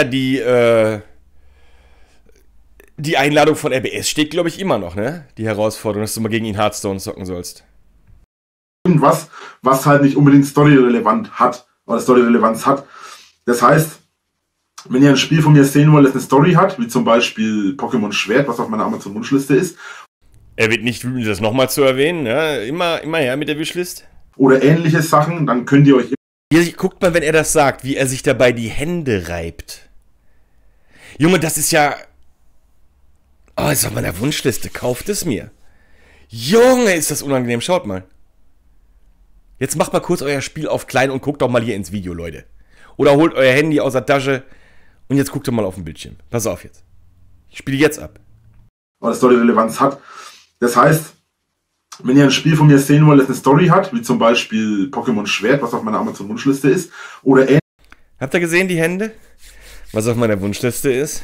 die Einladung von RBS steht, glaube ich, immer noch, ne? Die Herausforderung, dass du mal gegen ihn Hearthstone zocken sollst. Irgendwas, was halt nicht unbedingt Story-relevant hat, oder Story-Relevanz hat. Das heißt, Wenn ihr ein Spiel von mir sehen wollt, das eine Story hat, wie zum Beispiel Pokémon Schwert, was auf meiner Amazon-Wunschliste ist. Er wird nicht wütend, das nochmal zu erwähnen. Ja, immer her mit der Wishlist. Oder ähnliche Sachen, dann könnt ihr euch... Hier, guckt mal, wenn er das sagt, wie er sich dabei die Hände reibt. Junge, das ist ja... Oh, ist auf meiner Wunschliste. Kauft es mir. Junge, ist das unangenehm. Schaut mal. Jetzt macht mal kurz euer Spiel auf klein und guckt doch mal hier ins Video, Leute. Oder holt euer Handy aus der Tasche und jetzt guckt doch mal auf den Bildschirm. Pass auf jetzt. Ich spiele jetzt ab. Oder Story-Relevanz hat. Das heißt, wenn ihr ein Spiel von mir sehen wollt, das eine Story hat, wie zum Beispiel Pokémon Schwert, was auf meiner Amazon-Wunschliste ist, oder ähnlich... Habt ihr gesehen, die Hände? Was auf meiner Wunschliste ist?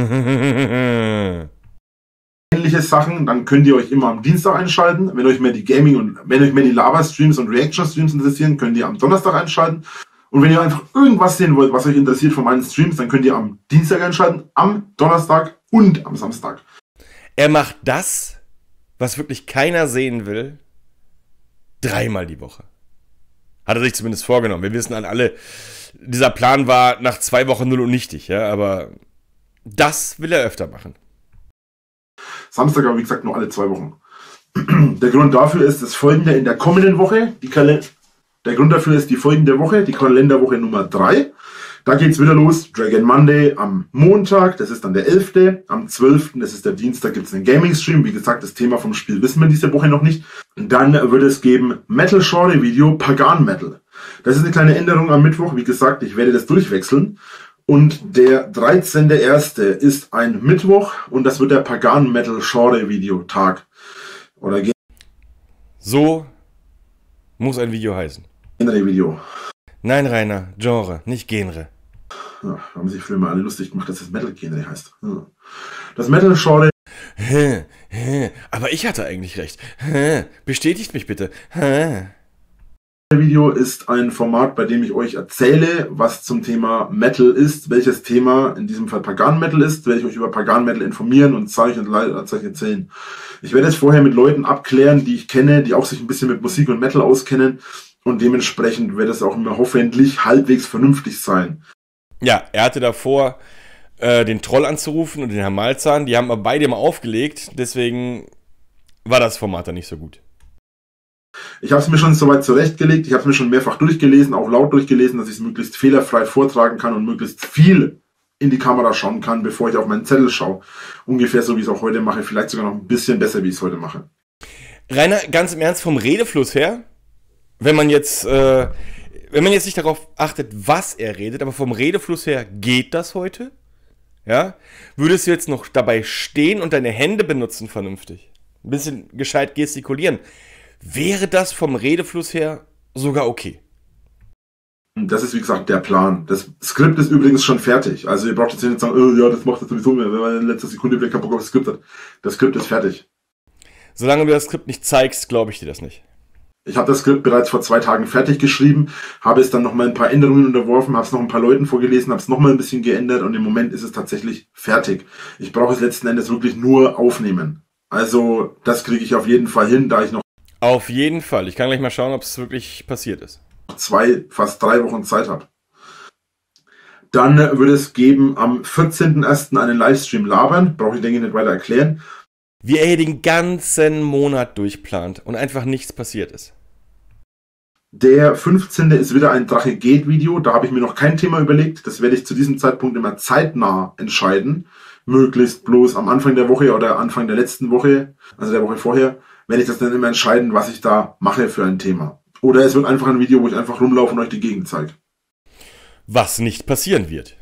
Ähnliche Sachen, dann könnt ihr euch immer am Dienstag einschalten. Wenn euch mehr die Gaming- und wenn euch mehr die Lava-Streams und Reaction-Streams interessieren, könnt ihr am Donnerstag einschalten. Und wenn ihr einfach irgendwas sehen wollt, was euch interessiert von meinen Streams, dann könnt ihr am Dienstag einschalten, am Donnerstag und am Samstag. Er macht das, was wirklich keiner sehen will, 3-mal die Woche. Hat er sich zumindest vorgenommen. Wir wissen alle, dieser Plan war nach 2 Wochen null und nichtig, ja, aber das will er öfter machen. Samstag aber wie gesagt nur alle 2 Wochen. Der Grund dafür ist das folgende in der kommenden Woche, der Grund dafür ist die folgende Woche, die Kalenderwoche Nummer 3. Da geht's wieder los, Dragon Monday am Montag, das ist dann der 11. Am 12., das ist der Dienstag, gibt's einen Gaming-Stream. Wie gesagt, das Thema vom Spiel wissen wir diese Woche noch nicht. Dann wird es geben Metal-Genre-Video Pagan Metal. Das ist eine kleine Änderung am Mittwoch. Wie gesagt, ich werde das durchwechseln. Und der 13.01. ist ein Mittwoch und das wird der Pagan Metal Genre Video Tag. Oder So muss ein Video heißen. Genre-Video. Nein, Rainer, Genre, nicht Genre. Ja, haben sich früher mal alle lustig gemacht, dass das Metal-Genre heißt. Ja. Das Metal-Genre... Aber ich hatte eigentlich recht. Bestätigt mich bitte. Video ist ein Format, bei dem ich euch erzähle, was zum Thema Metal ist, welches Thema in diesem Fall Pagan Metal ist, werde ich euch über Pagan Metal informieren und euch erzählen. Ich werde es vorher mit Leuten abklären, die ich kenne, die auch sich ein bisschen mit Musik und Metal auskennen und dementsprechend wird es auch immer hoffentlich halbwegs vernünftig sein. Ja, er hatte davor den Troll anzurufen und den Herrn Malzahn, die haben aber beide mal aufgelegt, deswegen war das Format dann nicht so gut. Ich habe es mir schon soweit zurechtgelegt, ich habe es mir schon mehrfach durchgelesen, auch laut durchgelesen, dass ich es möglichst fehlerfrei vortragen kann und möglichst viel in die Kamera schauen kann, bevor ich auf meinen Zettel schaue. Ungefähr so, wie ich es auch heute mache, vielleicht sogar noch ein bisschen besser, wie ich es heute mache. Rainer, ganz im Ernst, vom Redefluss her, wenn man jetzt nicht darauf achtet, was er redet, aber vom Redefluss her geht das heute? Ja? Würdest du jetzt noch dabei stehen und deine Hände benutzen vernünftig? Ein bisschen gescheit gestikulieren. Wäre das vom Redefluss her sogar okay? Das ist wie gesagt der Plan. Das Skript ist übrigens schon fertig. Also ihr braucht jetzt nicht sagen, oh, ja, das macht das sowieso mehr, wenn man in letzter Sekunde wieder keinen Bock auf das Skript hat. Das Skript ist fertig. Solange du das Skript nicht zeigst, glaube ich dir das nicht. Ich habe das Skript bereits vor 2 Tagen fertig geschrieben, habe es dann nochmal ein paar Änderungen unterworfen, habe es noch ein paar Leuten vorgelesen, habe es nochmal ein bisschen geändert und im Moment ist es tatsächlich fertig. Ich brauche es letzten Endes wirklich nur aufnehmen. Also das kriege ich auf jeden Fall hin, da ich noch auf jeden Fall. Ich kann gleich mal schauen, ob es wirklich passiert ist. 2, fast 3 Wochen Zeit habe. Dann wird es geben am 14.01. einen Livestream labern. Brauche ich, denke ich, nicht weiter erklären. Wie er hier den ganzen Monat durchplant und einfach nichts passiert ist. Der 15. ist wieder ein Drache geht Video. Da habe ich mir noch kein Thema überlegt. Das werde ich zu diesem Zeitpunkt immer zeitnah entscheiden. Möglichst bloß am Anfang der Woche oder Anfang der letzten Woche, also der Woche vorher, werde ich das dann immer entscheiden, was ich da mache für ein Thema. Oder es wird einfach ein Video, wo ich einfach rumlaufe und euch die Gegend zeige. Was nicht passieren wird.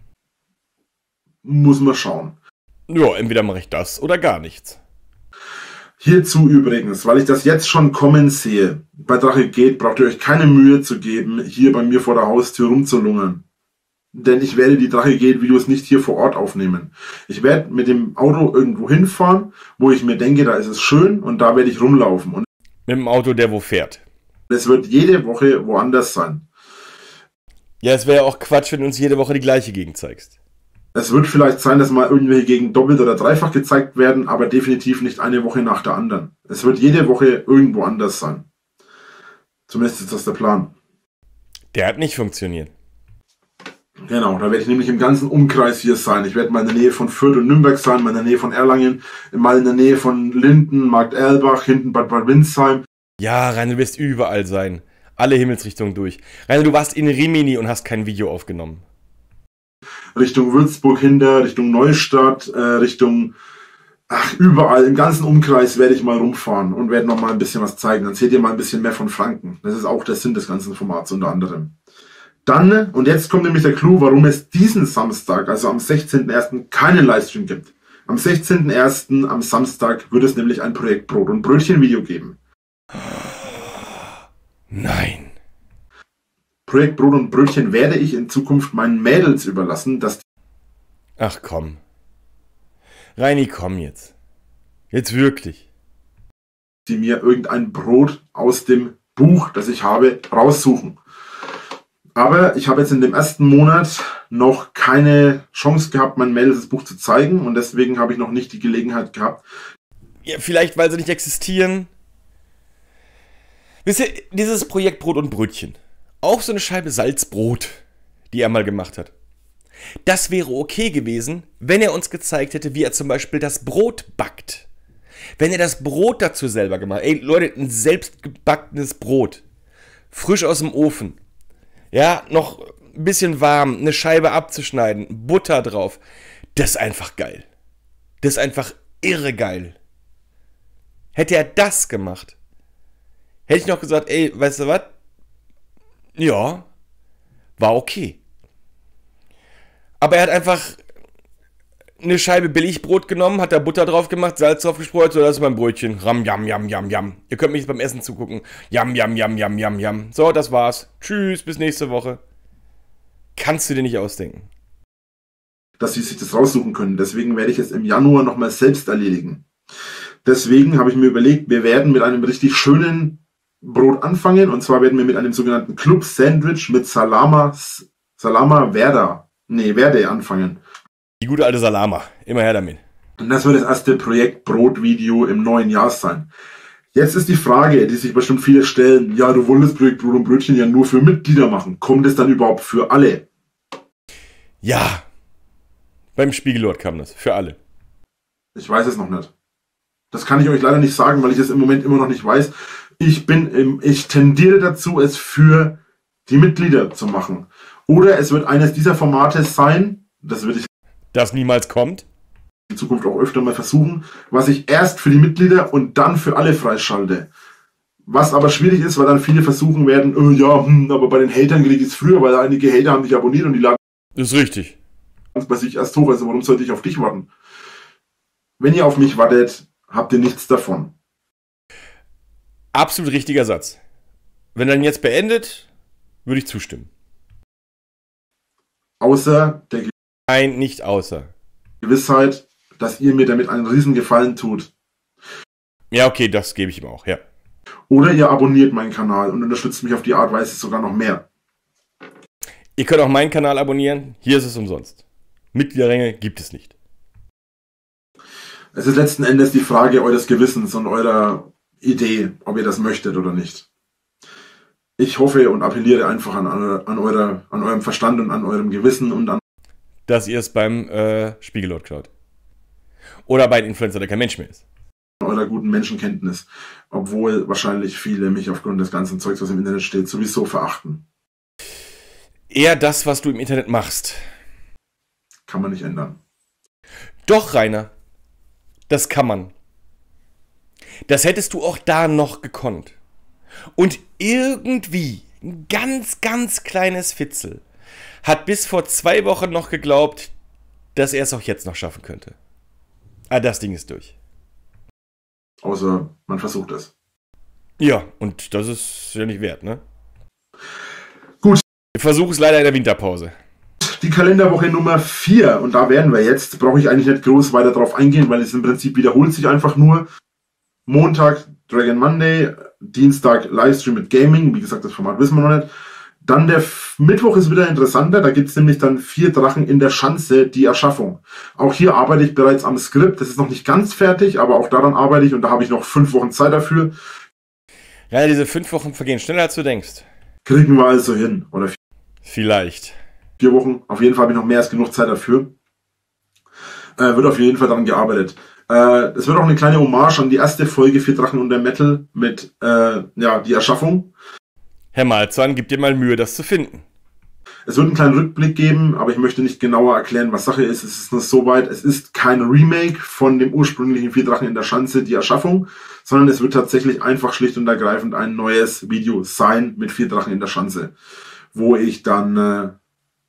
Muss man schauen. Ja, entweder mache ich das oder gar nichts. Hierzu übrigens, weil ich das jetzt schon kommen sehe, bei Drache geht, braucht ihr euch keine Mühe zu geben, hier bei mir vor der Haustür rumzulungern. Denn ich werde die Drache geht Videos nicht hier vor Ort aufnehmen. Ich werde mit dem Auto irgendwo hinfahren, wo ich mir denke, da ist es schön und da werde ich rumlaufen. Und mit dem Auto, der wo fährt. Es wird jede Woche woanders sein. Ja, es wäre ja auch Quatsch, wenn du uns jede Woche die gleiche Gegend zeigst. Es wird vielleicht sein, dass mal irgendwelche Gegenden doppelt oder dreifach gezeigt werden, aber definitiv nicht eine Woche nach der anderen. Es wird jede Woche irgendwo anders sein. Zumindest ist das der Plan. Der hat nicht funktioniert. Genau, da werde ich nämlich im ganzen Umkreis hier sein. Ich werde mal in der Nähe von Fürth und Nürnberg sein, mal in der Nähe von Erlangen, mal in der Nähe von Linden, Markt Erlbach, hinten Bad Windsheim. Ja, Rainer, du wirst überall sein. Alle Himmelsrichtungen durch. Rainer, du warst in Rimini und hast kein Video aufgenommen. Richtung Würzburg hinter, Richtung Neustadt, Richtung... Ach, überall, im ganzen Umkreis werde ich mal rumfahren und werde noch mal ein bisschen was zeigen. Dann seht ihr mal ein bisschen mehr von Franken. Das ist auch der Sinn des ganzen Formats unter anderem. Dann, und jetzt kommt nämlich der Clou, warum es diesen Samstag, also am 16.01. keinen Livestream gibt. Am 16.01. am Samstag wird es nämlich ein Projekt Brot- und Brötchen-Video geben. Nein. Projekt Brot und Brötchen werde ich in Zukunft meinen Mädels überlassen, dass Ach komm. Reini, komm jetzt. Jetzt wirklich. die mir irgendein Brot aus dem Buch, das ich habe, raussuchen. Aber ich habe jetzt in dem ersten Monat noch keine Chance gehabt, meinen Mädels das Buch zu zeigen und deswegen habe ich noch nicht die Gelegenheit gehabt. Ja, vielleicht, weil sie nicht existieren. Wisst ihr, dieses Projekt Brot und Brötchen. Auch so eine Scheibe Salzbrot, die er mal gemacht hat. Das wäre okay gewesen, wenn er uns gezeigt hätte, wie er zum Beispiel das Brot backt. Wenn er das Brot dazu selber gemacht hätte. Ey, Leute, ein selbstgebackenes Brot. Frisch aus dem Ofen. Ja, noch ein bisschen warm, eine Scheibe abzuschneiden, Butter drauf. Das ist einfach geil. Das ist einfach irre geil. Hätte er das gemacht, hätte ich noch gesagt, ey, weißt du was? Ja, war okay. Aber er hat einfach eine Scheibe Billigbrot genommen, hat da Butter drauf gemacht, Salz drauf gespreut, so, das ist mein Brötchen. Ram, jam, jam, jam, jam. Ihr könnt mich jetzt beim Essen zugucken. Jam, jam, jam, jam, jam, jam. So, das war's. Tschüss, bis nächste Woche. Kannst du dir nicht ausdenken. Dass sie sich das raussuchen können. Deswegen werde ich es im Januar nochmal selbst erledigen. Deswegen habe ich mir überlegt, wir werden mit einem richtig schönen Brot anfangen. Und zwar werden wir mit einem sogenannten Club Sandwich mit Salama Verde anfangen. Die gute alte Salama. Immer her damit. Und das wird das erste Projekt Brot-Video im neuen Jahr sein. Jetzt ist die Frage, die sich bestimmt viele stellen, ja, du wolltest Projekt Brot und Brötchen ja nur für Mitglieder machen. Kommt es dann überhaupt für alle? Ja. Beim Spiegelort kam das. Für alle. Ich weiß es noch nicht. Das kann ich euch leider nicht sagen, weil ich es im Moment immer noch nicht weiß. Ich tendiere dazu, es für die Mitglieder zu machen. Oder es wird eines dieser Formate sein, das würde ich Das niemals kommt. in Zukunft auch öfter mal versuchen, was ich erst für die Mitglieder und dann für alle freischalte. Was aber schwierig ist, weil dann viele versuchen werden, aber bei den Hatern kriege ich es früher, weil einige Hater haben dich abonniert und die laden Das ist richtig. bei sich erst hoch, also warum sollte ich auf dich warten? Wenn ihr auf mich wartet, habt ihr nichts davon. Absolut richtiger Satz. Wenn er dann jetzt beendet, würde ich zustimmen. Außer der Nein, nicht außer. Gewissheit, dass ihr mir damit einen riesen Gefallen tut. Ja, okay, das gebe ich ihm auch, ja. Oder ihr abonniert meinen Kanal und unterstützt mich auf die Art und Weise sogar noch mehr. Ihr könnt auch meinen Kanal abonnieren. Hier ist es umsonst. Mitgliederränge gibt es nicht. Es ist letzten Endes die Frage eures Gewissens und eurer Idee, ob ihr das möchtet oder nicht. Ich hoffe und appelliere einfach an eurem Verstand und an eurem Gewissen und an Dass ihr es beim Spiegelort klaut. Oder bei einem Influencer, der kein Mensch mehr ist. eurer guten Menschenkenntnis. Obwohl wahrscheinlich viele mich aufgrund des ganzen Zeugs, was im Internet steht, sowieso verachten. Eher das, was du im Internet machst. Kann man nicht ändern. Doch, Rainer. Das kann man. Das hättest du auch da noch gekonnt. Und irgendwie, ein ganz, ganz kleines Fitzel, hat bis vor 2 Wochen noch geglaubt, dass er es auch jetzt noch schaffen könnte. Ah, das Ding ist durch. Außer man versucht es. Ja, und das ist ja nicht wert, ne? Gut. Wir versuchen es leider in der Winterpause. Die Kalenderwoche Nummer 4, und da wären wir jetzt, brauche ich eigentlich nicht groß weiter drauf eingehen, weil es im Prinzip wiederholt sich einfach nur. Montag Dragon Monday, Dienstag Livestream mit Gaming, wie gesagt, das Format wissen wir noch nicht. Dann der Mittwoch ist wieder interessanter, da gibt es nämlich dann 4 Drachen in der Schanze, die Erschaffung. Auch hier arbeite ich bereits am Skript, das ist noch nicht ganz fertig, aber auch daran arbeite ich und da habe ich noch 5 Wochen Zeit dafür. Ja, diese 5 Wochen vergehen schneller als du denkst. Kriegen wir also hin, oder? Vielleicht. 4 Wochen. Auf jeden Fall habe ich noch mehr als genug Zeit dafür. Wird auf jeden Fall daran gearbeitet. Es wird auch eine kleine Hommage an die erste Folge 4 Drachen und der Metal mit die Erschaffung. Herr Malzahn, gib dir mal Mühe, das zu finden. Es wird einen kleinen Rückblick geben, aber ich möchte nicht genauer erklären, was Sache ist. Es ist nur soweit, es ist kein Remake von dem ursprünglichen 4 Drachen in der Schanze, die Erschaffung, sondern es wird tatsächlich einfach schlicht und ergreifend ein neues Video sein mit 4 Drachen in der Schanze, wo ich dann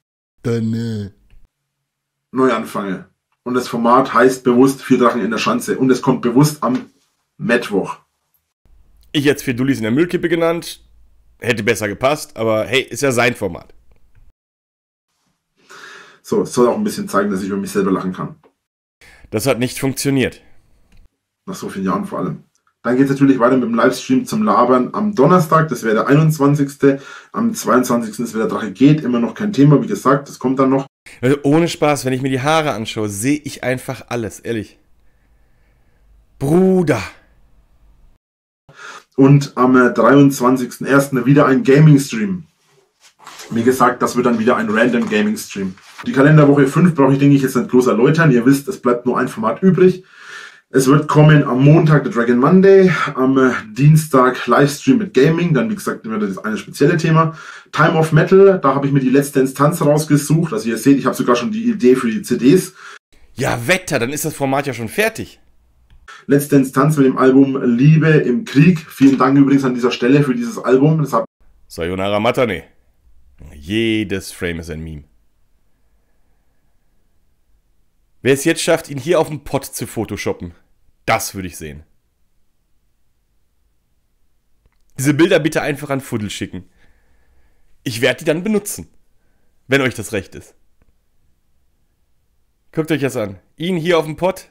neu anfange. Und das Format heißt bewusst 4 Drachen in der Schanze und es kommt bewusst am Mittwoch. Ich hätte es 4 Dullis in der Müllkippe genannt, hätte besser gepasst, aber hey, ist ja sein Format. So, es soll auch ein bisschen zeigen, dass ich über mich selber lachen kann. Das hat nicht funktioniert. Nach so vielen Jahren vor allem. Dann geht es natürlich weiter mit dem Livestream zum Labern am Donnerstag, das wäre der 21. Am 22. ist wieder Drache geht, immer noch kein Thema, wie gesagt, das kommt dann noch. Also ohne Spaß, wenn ich mir die Haare anschaue, sehe ich einfach alles, ehrlich. Bruder. Und am 23.01. wieder ein Gaming-Stream. Wie gesagt, das wird dann wieder ein Random Gaming-Stream. Die Kalenderwoche 5 brauche ich, denke ich, jetzt nicht groß erläutern. Ihr wisst, es bleibt nur ein Format übrig. Es wird kommen am Montag der Dragon Monday, am Dienstag Livestream mit Gaming, dann wie gesagt immer das eine spezielle Thema. Time of Metal, da habe ich mir die letzte Instanz rausgesucht. Also ihr seht, ich habe sogar schon die Idee für die CDs. Ja, Wetter, dann ist das Format ja schon fertig. Letzte Instanz mit dem Album Liebe im Krieg. Vielen Dank übrigens an dieser Stelle für dieses Album. Das hat Sayonara Matane. Jedes Frame ist ein Meme. Wer es jetzt schafft, ihn hier auf dem Pott zu photoshoppen, das würde ich sehen. Diese Bilder bitte einfach an Fuddel schicken. Ich werde die dann benutzen, wenn euch das recht ist. Guckt euch das an. Ihn hier auf dem Pott,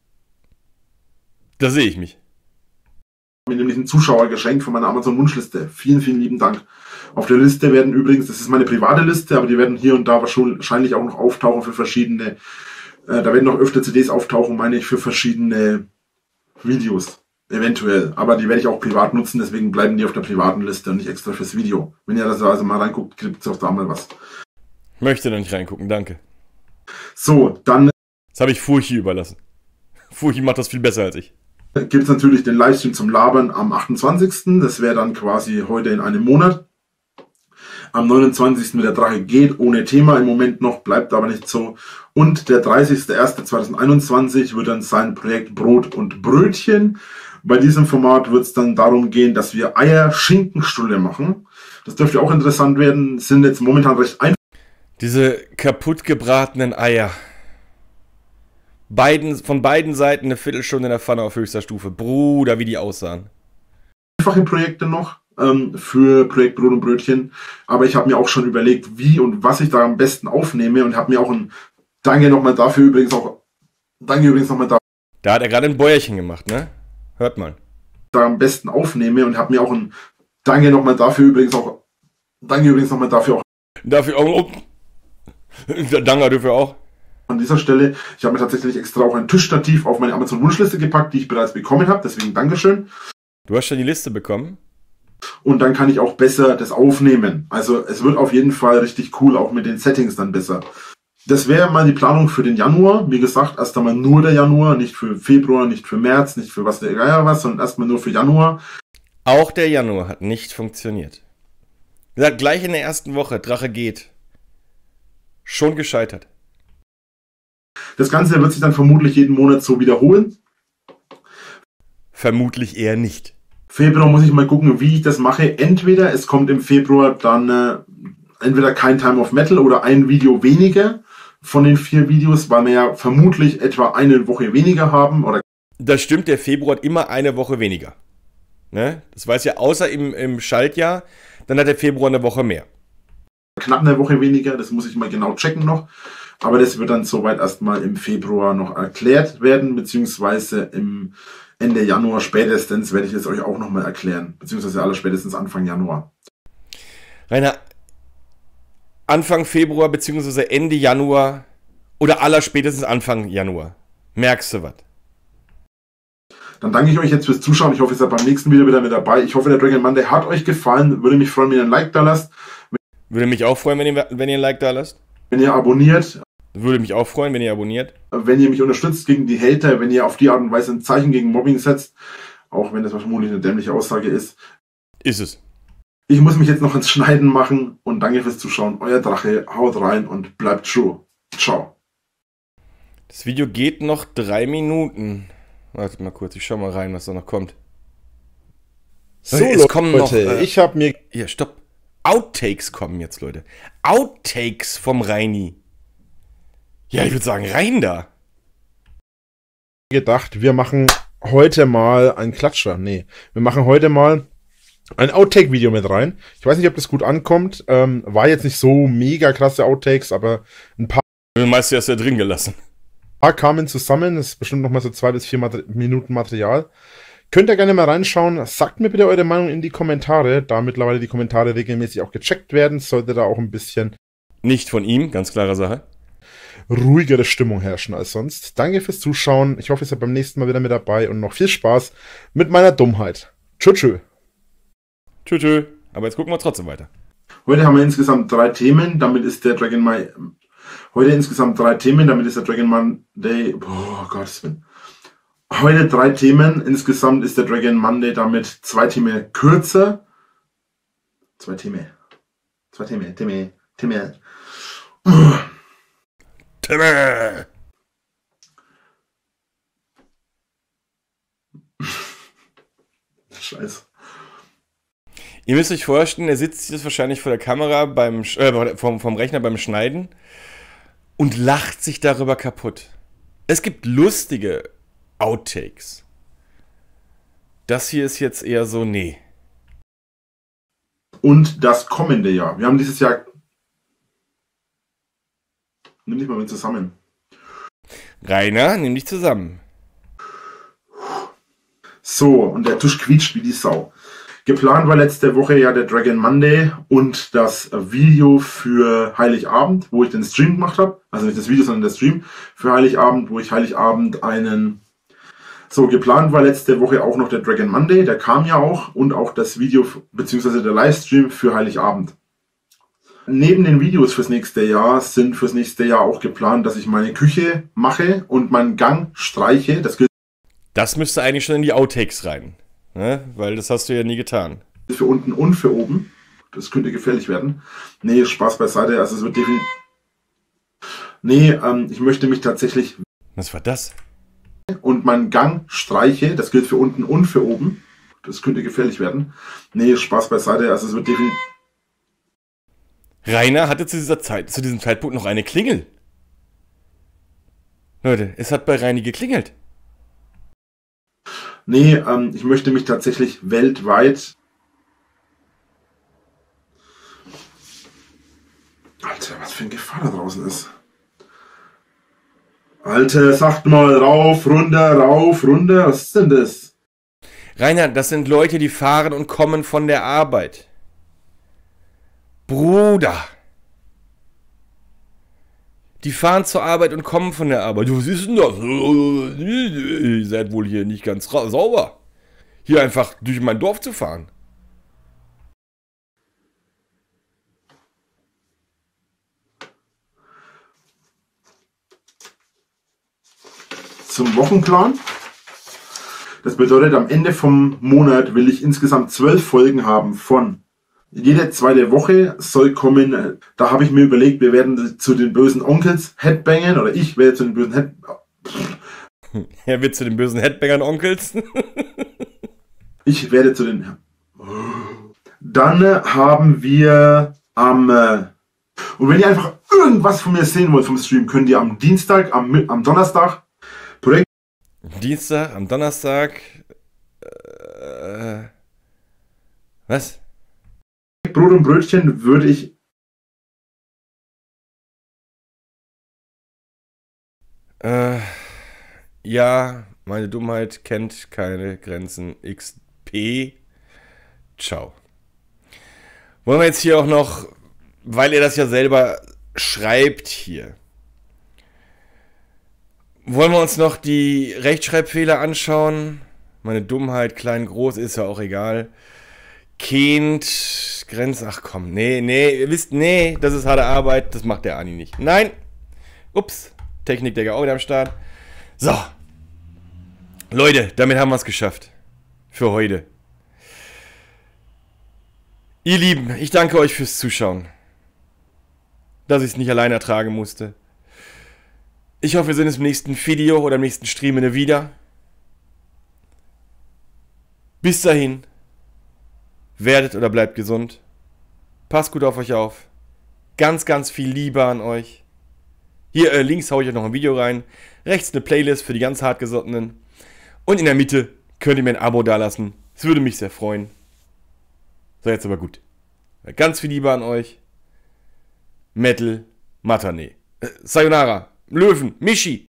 da sehe ich mich. Mir nämlich ein Zuschauergeschenk von meiner Amazon-Wunschliste. Vielen, vielen lieben Dank. Auf der Liste werden übrigens, das ist meine private Liste, aber die werden hier und da wahrscheinlich auch noch auftauchen für verschiedene, da werden noch öfter CDs auftauchen, meine ich, für verschiedene Videos. Eventuell. Aber die werde ich auch privat nutzen, deswegen bleiben die auf der privaten Liste und nicht extra fürs Video. Wenn ihr das also mal reinguckt, gibt es auch da mal was. Möchte da nicht reingucken, danke. So, dann Das habe ich Furchi überlassen. Furchi macht das viel besser als ich. gibt es natürlich den Livestream zum Labern am 28. Das wäre dann quasi heute in einem Monat. Am 29. mit der Drache geht, ohne Thema im Moment noch, bleibt aber nicht so. Und der 30.01.2021 wird dann sein Projekt Brot und Brötchen. Bei diesem Format wird es dann darum gehen, dass wir Eier-Schinkenstulle machen. Das dürfte auch interessant werden, sind jetzt momentan recht einfach. Diese kaputt gebratenen Eier. Von beiden Seiten eine Viertelstunde in der Pfanne auf höchster Stufe. Bruder, wie die aussahen. Einfache Projekte noch für Projekt Brot und Brötchen, aber ich habe mir auch schon überlegt, wie und was ich da am besten aufnehme und habe mir auch ein Danke nochmal dafür übrigens nochmal dafür. Da hat er gerade ein Bäuerchen gemacht, ne? Hört mal. Da am besten aufnehme und habe mir auch ein Danke nochmal dafür übrigens auch. Dafür auch. Danke dafür auch. An dieser Stelle, ich habe mir tatsächlich extra auch ein Tischstativ auf meine Amazon-Wunschliste gepackt, die ich bereits bekommen habe, deswegen Dankeschön. Du hast schon die Liste bekommen? Und dann kann ich auch besser das aufnehmen. Also es wird auf jeden Fall richtig cool, auch mit den Settings dann besser. Das wäre mal die Planung für den Januar. Wie gesagt, erst einmal nur der Januar, nicht für Februar, nicht für März, nicht für was der Geier was, sondern erstmal nur für Januar. Auch der Januar hat nicht funktioniert. Wie gesagt, gleich in der ersten Woche, Drache geht. Schon gescheitert. Das Ganze wird sich dann vermutlich jeden Monat so wiederholen. Vermutlich eher nicht. Februar muss ich mal gucken, wie ich das mache. Entweder es kommt im Februar dann entweder kein Time of Metal oder ein Video weniger von den 4 Videos, weil wir ja vermutlich etwa eine Woche weniger haben. Oder Das stimmt, der Februar hat immer eine Woche weniger. Ne? Das weiß ja, außer im Schaltjahr, dann hat der Februar eine Woche mehr. Knapp eine Woche weniger, das muss ich mal genau checken noch. Aber das wird dann soweit erstmal im Februar noch erklärt werden, beziehungsweise im Ende Januar spätestens werde ich es euch auch nochmal erklären, beziehungsweise allerspätestens Anfang Januar. Rainer, Anfang Februar beziehungsweise Ende Januar oder allerspätestens Anfang Januar. Merkst du was? Dann danke ich euch jetzt fürs Zuschauen. Ich hoffe, ihr seid beim nächsten Video wieder mit dabei. Ich hoffe, der Dragon Monday hat euch gefallen. Würde mich freuen, wenn ihr ein Like da lasst. Würde mich auch freuen, wenn ihr ein Like da lasst. wenn ihr abonniert. Würde mich auch freuen, wenn ihr abonniert. Wenn ihr mich unterstützt gegen die Hater, wenn ihr auf die Art und Weise ein Zeichen gegen Mobbing setzt, auch wenn das vermutlich eine dämliche Aussage ist. Ist es. Ich muss mich jetzt noch ins Schneiden machen und danke fürs Zuschauen. Euer Drache, haut rein und bleibt true. Ciao. Das Video geht noch 3 Minuten. Warte mal kurz, ich schau mal rein, was da noch kommt. So, es kommen noch. ich habe mir. Hier, stopp. Outtakes kommen jetzt, Leute. Outtakes vom Reini. Ja, ich würde sagen, rein da. Gedacht, wir machen heute mal einen Klatscher. Nee, wir machen heute mal ein Outtake-Video mit rein. Ich weiß nicht, ob das gut ankommt. War jetzt nicht so mega krasse Outtakes, aber ein paar Den meist hast du ja drin gelassen. kamen zusammen. Das ist bestimmt noch mal so 2 bis 4 Minuten Material. Könnt ihr gerne mal reinschauen. Sagt mir bitte eure Meinung in die Kommentare, da mittlerweile die Kommentare regelmäßig auch gecheckt werden. Sollte da auch ein bisschen Nicht von ihm, ganz klare Sache. ruhigere Stimmung herrschen als sonst. Danke fürs Zuschauen. Ich hoffe, ihr seid beim nächsten Mal wieder mit dabei und noch viel Spaß mit meiner Dummheit. Tschüss. Tschüss. Aber jetzt gucken wir trotzdem weiter. Heute haben wir insgesamt 3 Themen, damit ist der Dragon Monday. Boah, Gottes Willen. Heute 3 Themen, insgesamt ist der Dragon Monday damit 2 Themen kürzer. 2 Themen. Themen. Timme! Scheiße. Ihr müsst euch vorstellen, er sitzt jetzt wahrscheinlich vor der Kamera vom Rechner beim Schneiden und lacht sich darüber kaputt. Es gibt lustige Outtakes. Das hier ist jetzt eher so, nee. Und das kommende Jahr. Wir haben dieses Jahr. Nimm dich mal mit zusammen. Rainer, nimm dich zusammen. So, und der Tisch quietscht wie die Sau. Geplant war letzte Woche ja der Dragon Monday und das Video für Heiligabend, wo ich den Stream gemacht habe. Also nicht das Video, sondern der Stream für Heiligabend, wo ich Heiligabend einen... So, geplant war letzte Woche auch noch der Dragon Monday, der kam ja auch. Und auch das Video bzw. der Livestream für Heiligabend. Neben den Videos fürs nächste Jahr sind fürs nächste Jahr auch geplant, dass ich meine Küche mache und meinen Gang streiche. Das müsste eigentlich schon in die Outtakes rein. Ne? Weil das hast du ja nie getan. Für unten und für oben. Das könnte gefährlich werden. Nee, Spaß beiseite. Also es wird definitiv... Nee, ich möchte mich tatsächlich... Was war das? Und meinen Gang streiche. Das gilt für unten und für oben. Das könnte gefährlich werden. Nee, Spaß beiseite. Also es wird definitiv... Rainer hatte zu diesem Zeitpunkt noch eine Klingel. Leute, es hat bei Reini geklingelt. Nee, ich möchte mich tatsächlich weltweit... Alter, was für eine Gefahr da draußen ist. Alter, sagt mal rauf, runter, was ist denn das? Rainer, das sind Leute, die fahren und kommen von der Arbeit. Bruder. Die fahren zur Arbeit und kommen von der Arbeit. Was ist denn das? Ihr seid wohl hier nicht ganz sauber. Hier einfach durch mein Dorf zu fahren. Zum Wochenplan. Das bedeutet, am Ende vom Monat will ich insgesamt 12 Folgen haben von jede zweite Woche soll kommen. Da habe ich mir überlegt, wir werden zu den bösen Onkels Headbangen oder ich werde zu den bösen Er wird zu den bösen Headbangern Onkels. Ich werde zu den... Dann haben wir am... Und wenn ihr einfach irgendwas von mir sehen wollt vom Stream, könnt ihr am Dienstag, am Donnerstag... Dienstag, am Donnerstag... was? Brot und Brötchen würde ich... Ja, meine Dummheit kennt keine Grenzen. XP. Ciao. Wollen wir jetzt hier auch noch, weil er das ja selber schreibt hier, wollen wir uns noch die Rechtschreibfehler anschauen? Meine Dummheit, klein, groß, ist ja auch egal. Kind, ach komm, nee, ihr wisst, nee, das ist harte Arbeit, das macht der Ani nicht. Nein, ups, Technikdecker auch wieder am Start. So, Leute, damit haben wir es geschafft. Für heute. Ihr Lieben, ich danke euch fürs Zuschauen. Dass ich es nicht alleine ertragen musste. Ich hoffe, wir sehen uns im nächsten Video oder im nächsten Stream wieder. Bis dahin, werdet oder bleibt gesund. Passt gut auf euch auf. Ganz, ganz viel Liebe an euch. Hier links haue ich euch noch ein Video rein. Rechts eine Playlist für die ganz hartgesottenen. Und in der Mitte könnt ihr mir ein Abo dalassen. Es würde mich sehr freuen. So, jetzt aber gut. Ganz viel Liebe an euch. Metal Matane. Sayonara. Löwen. Michi.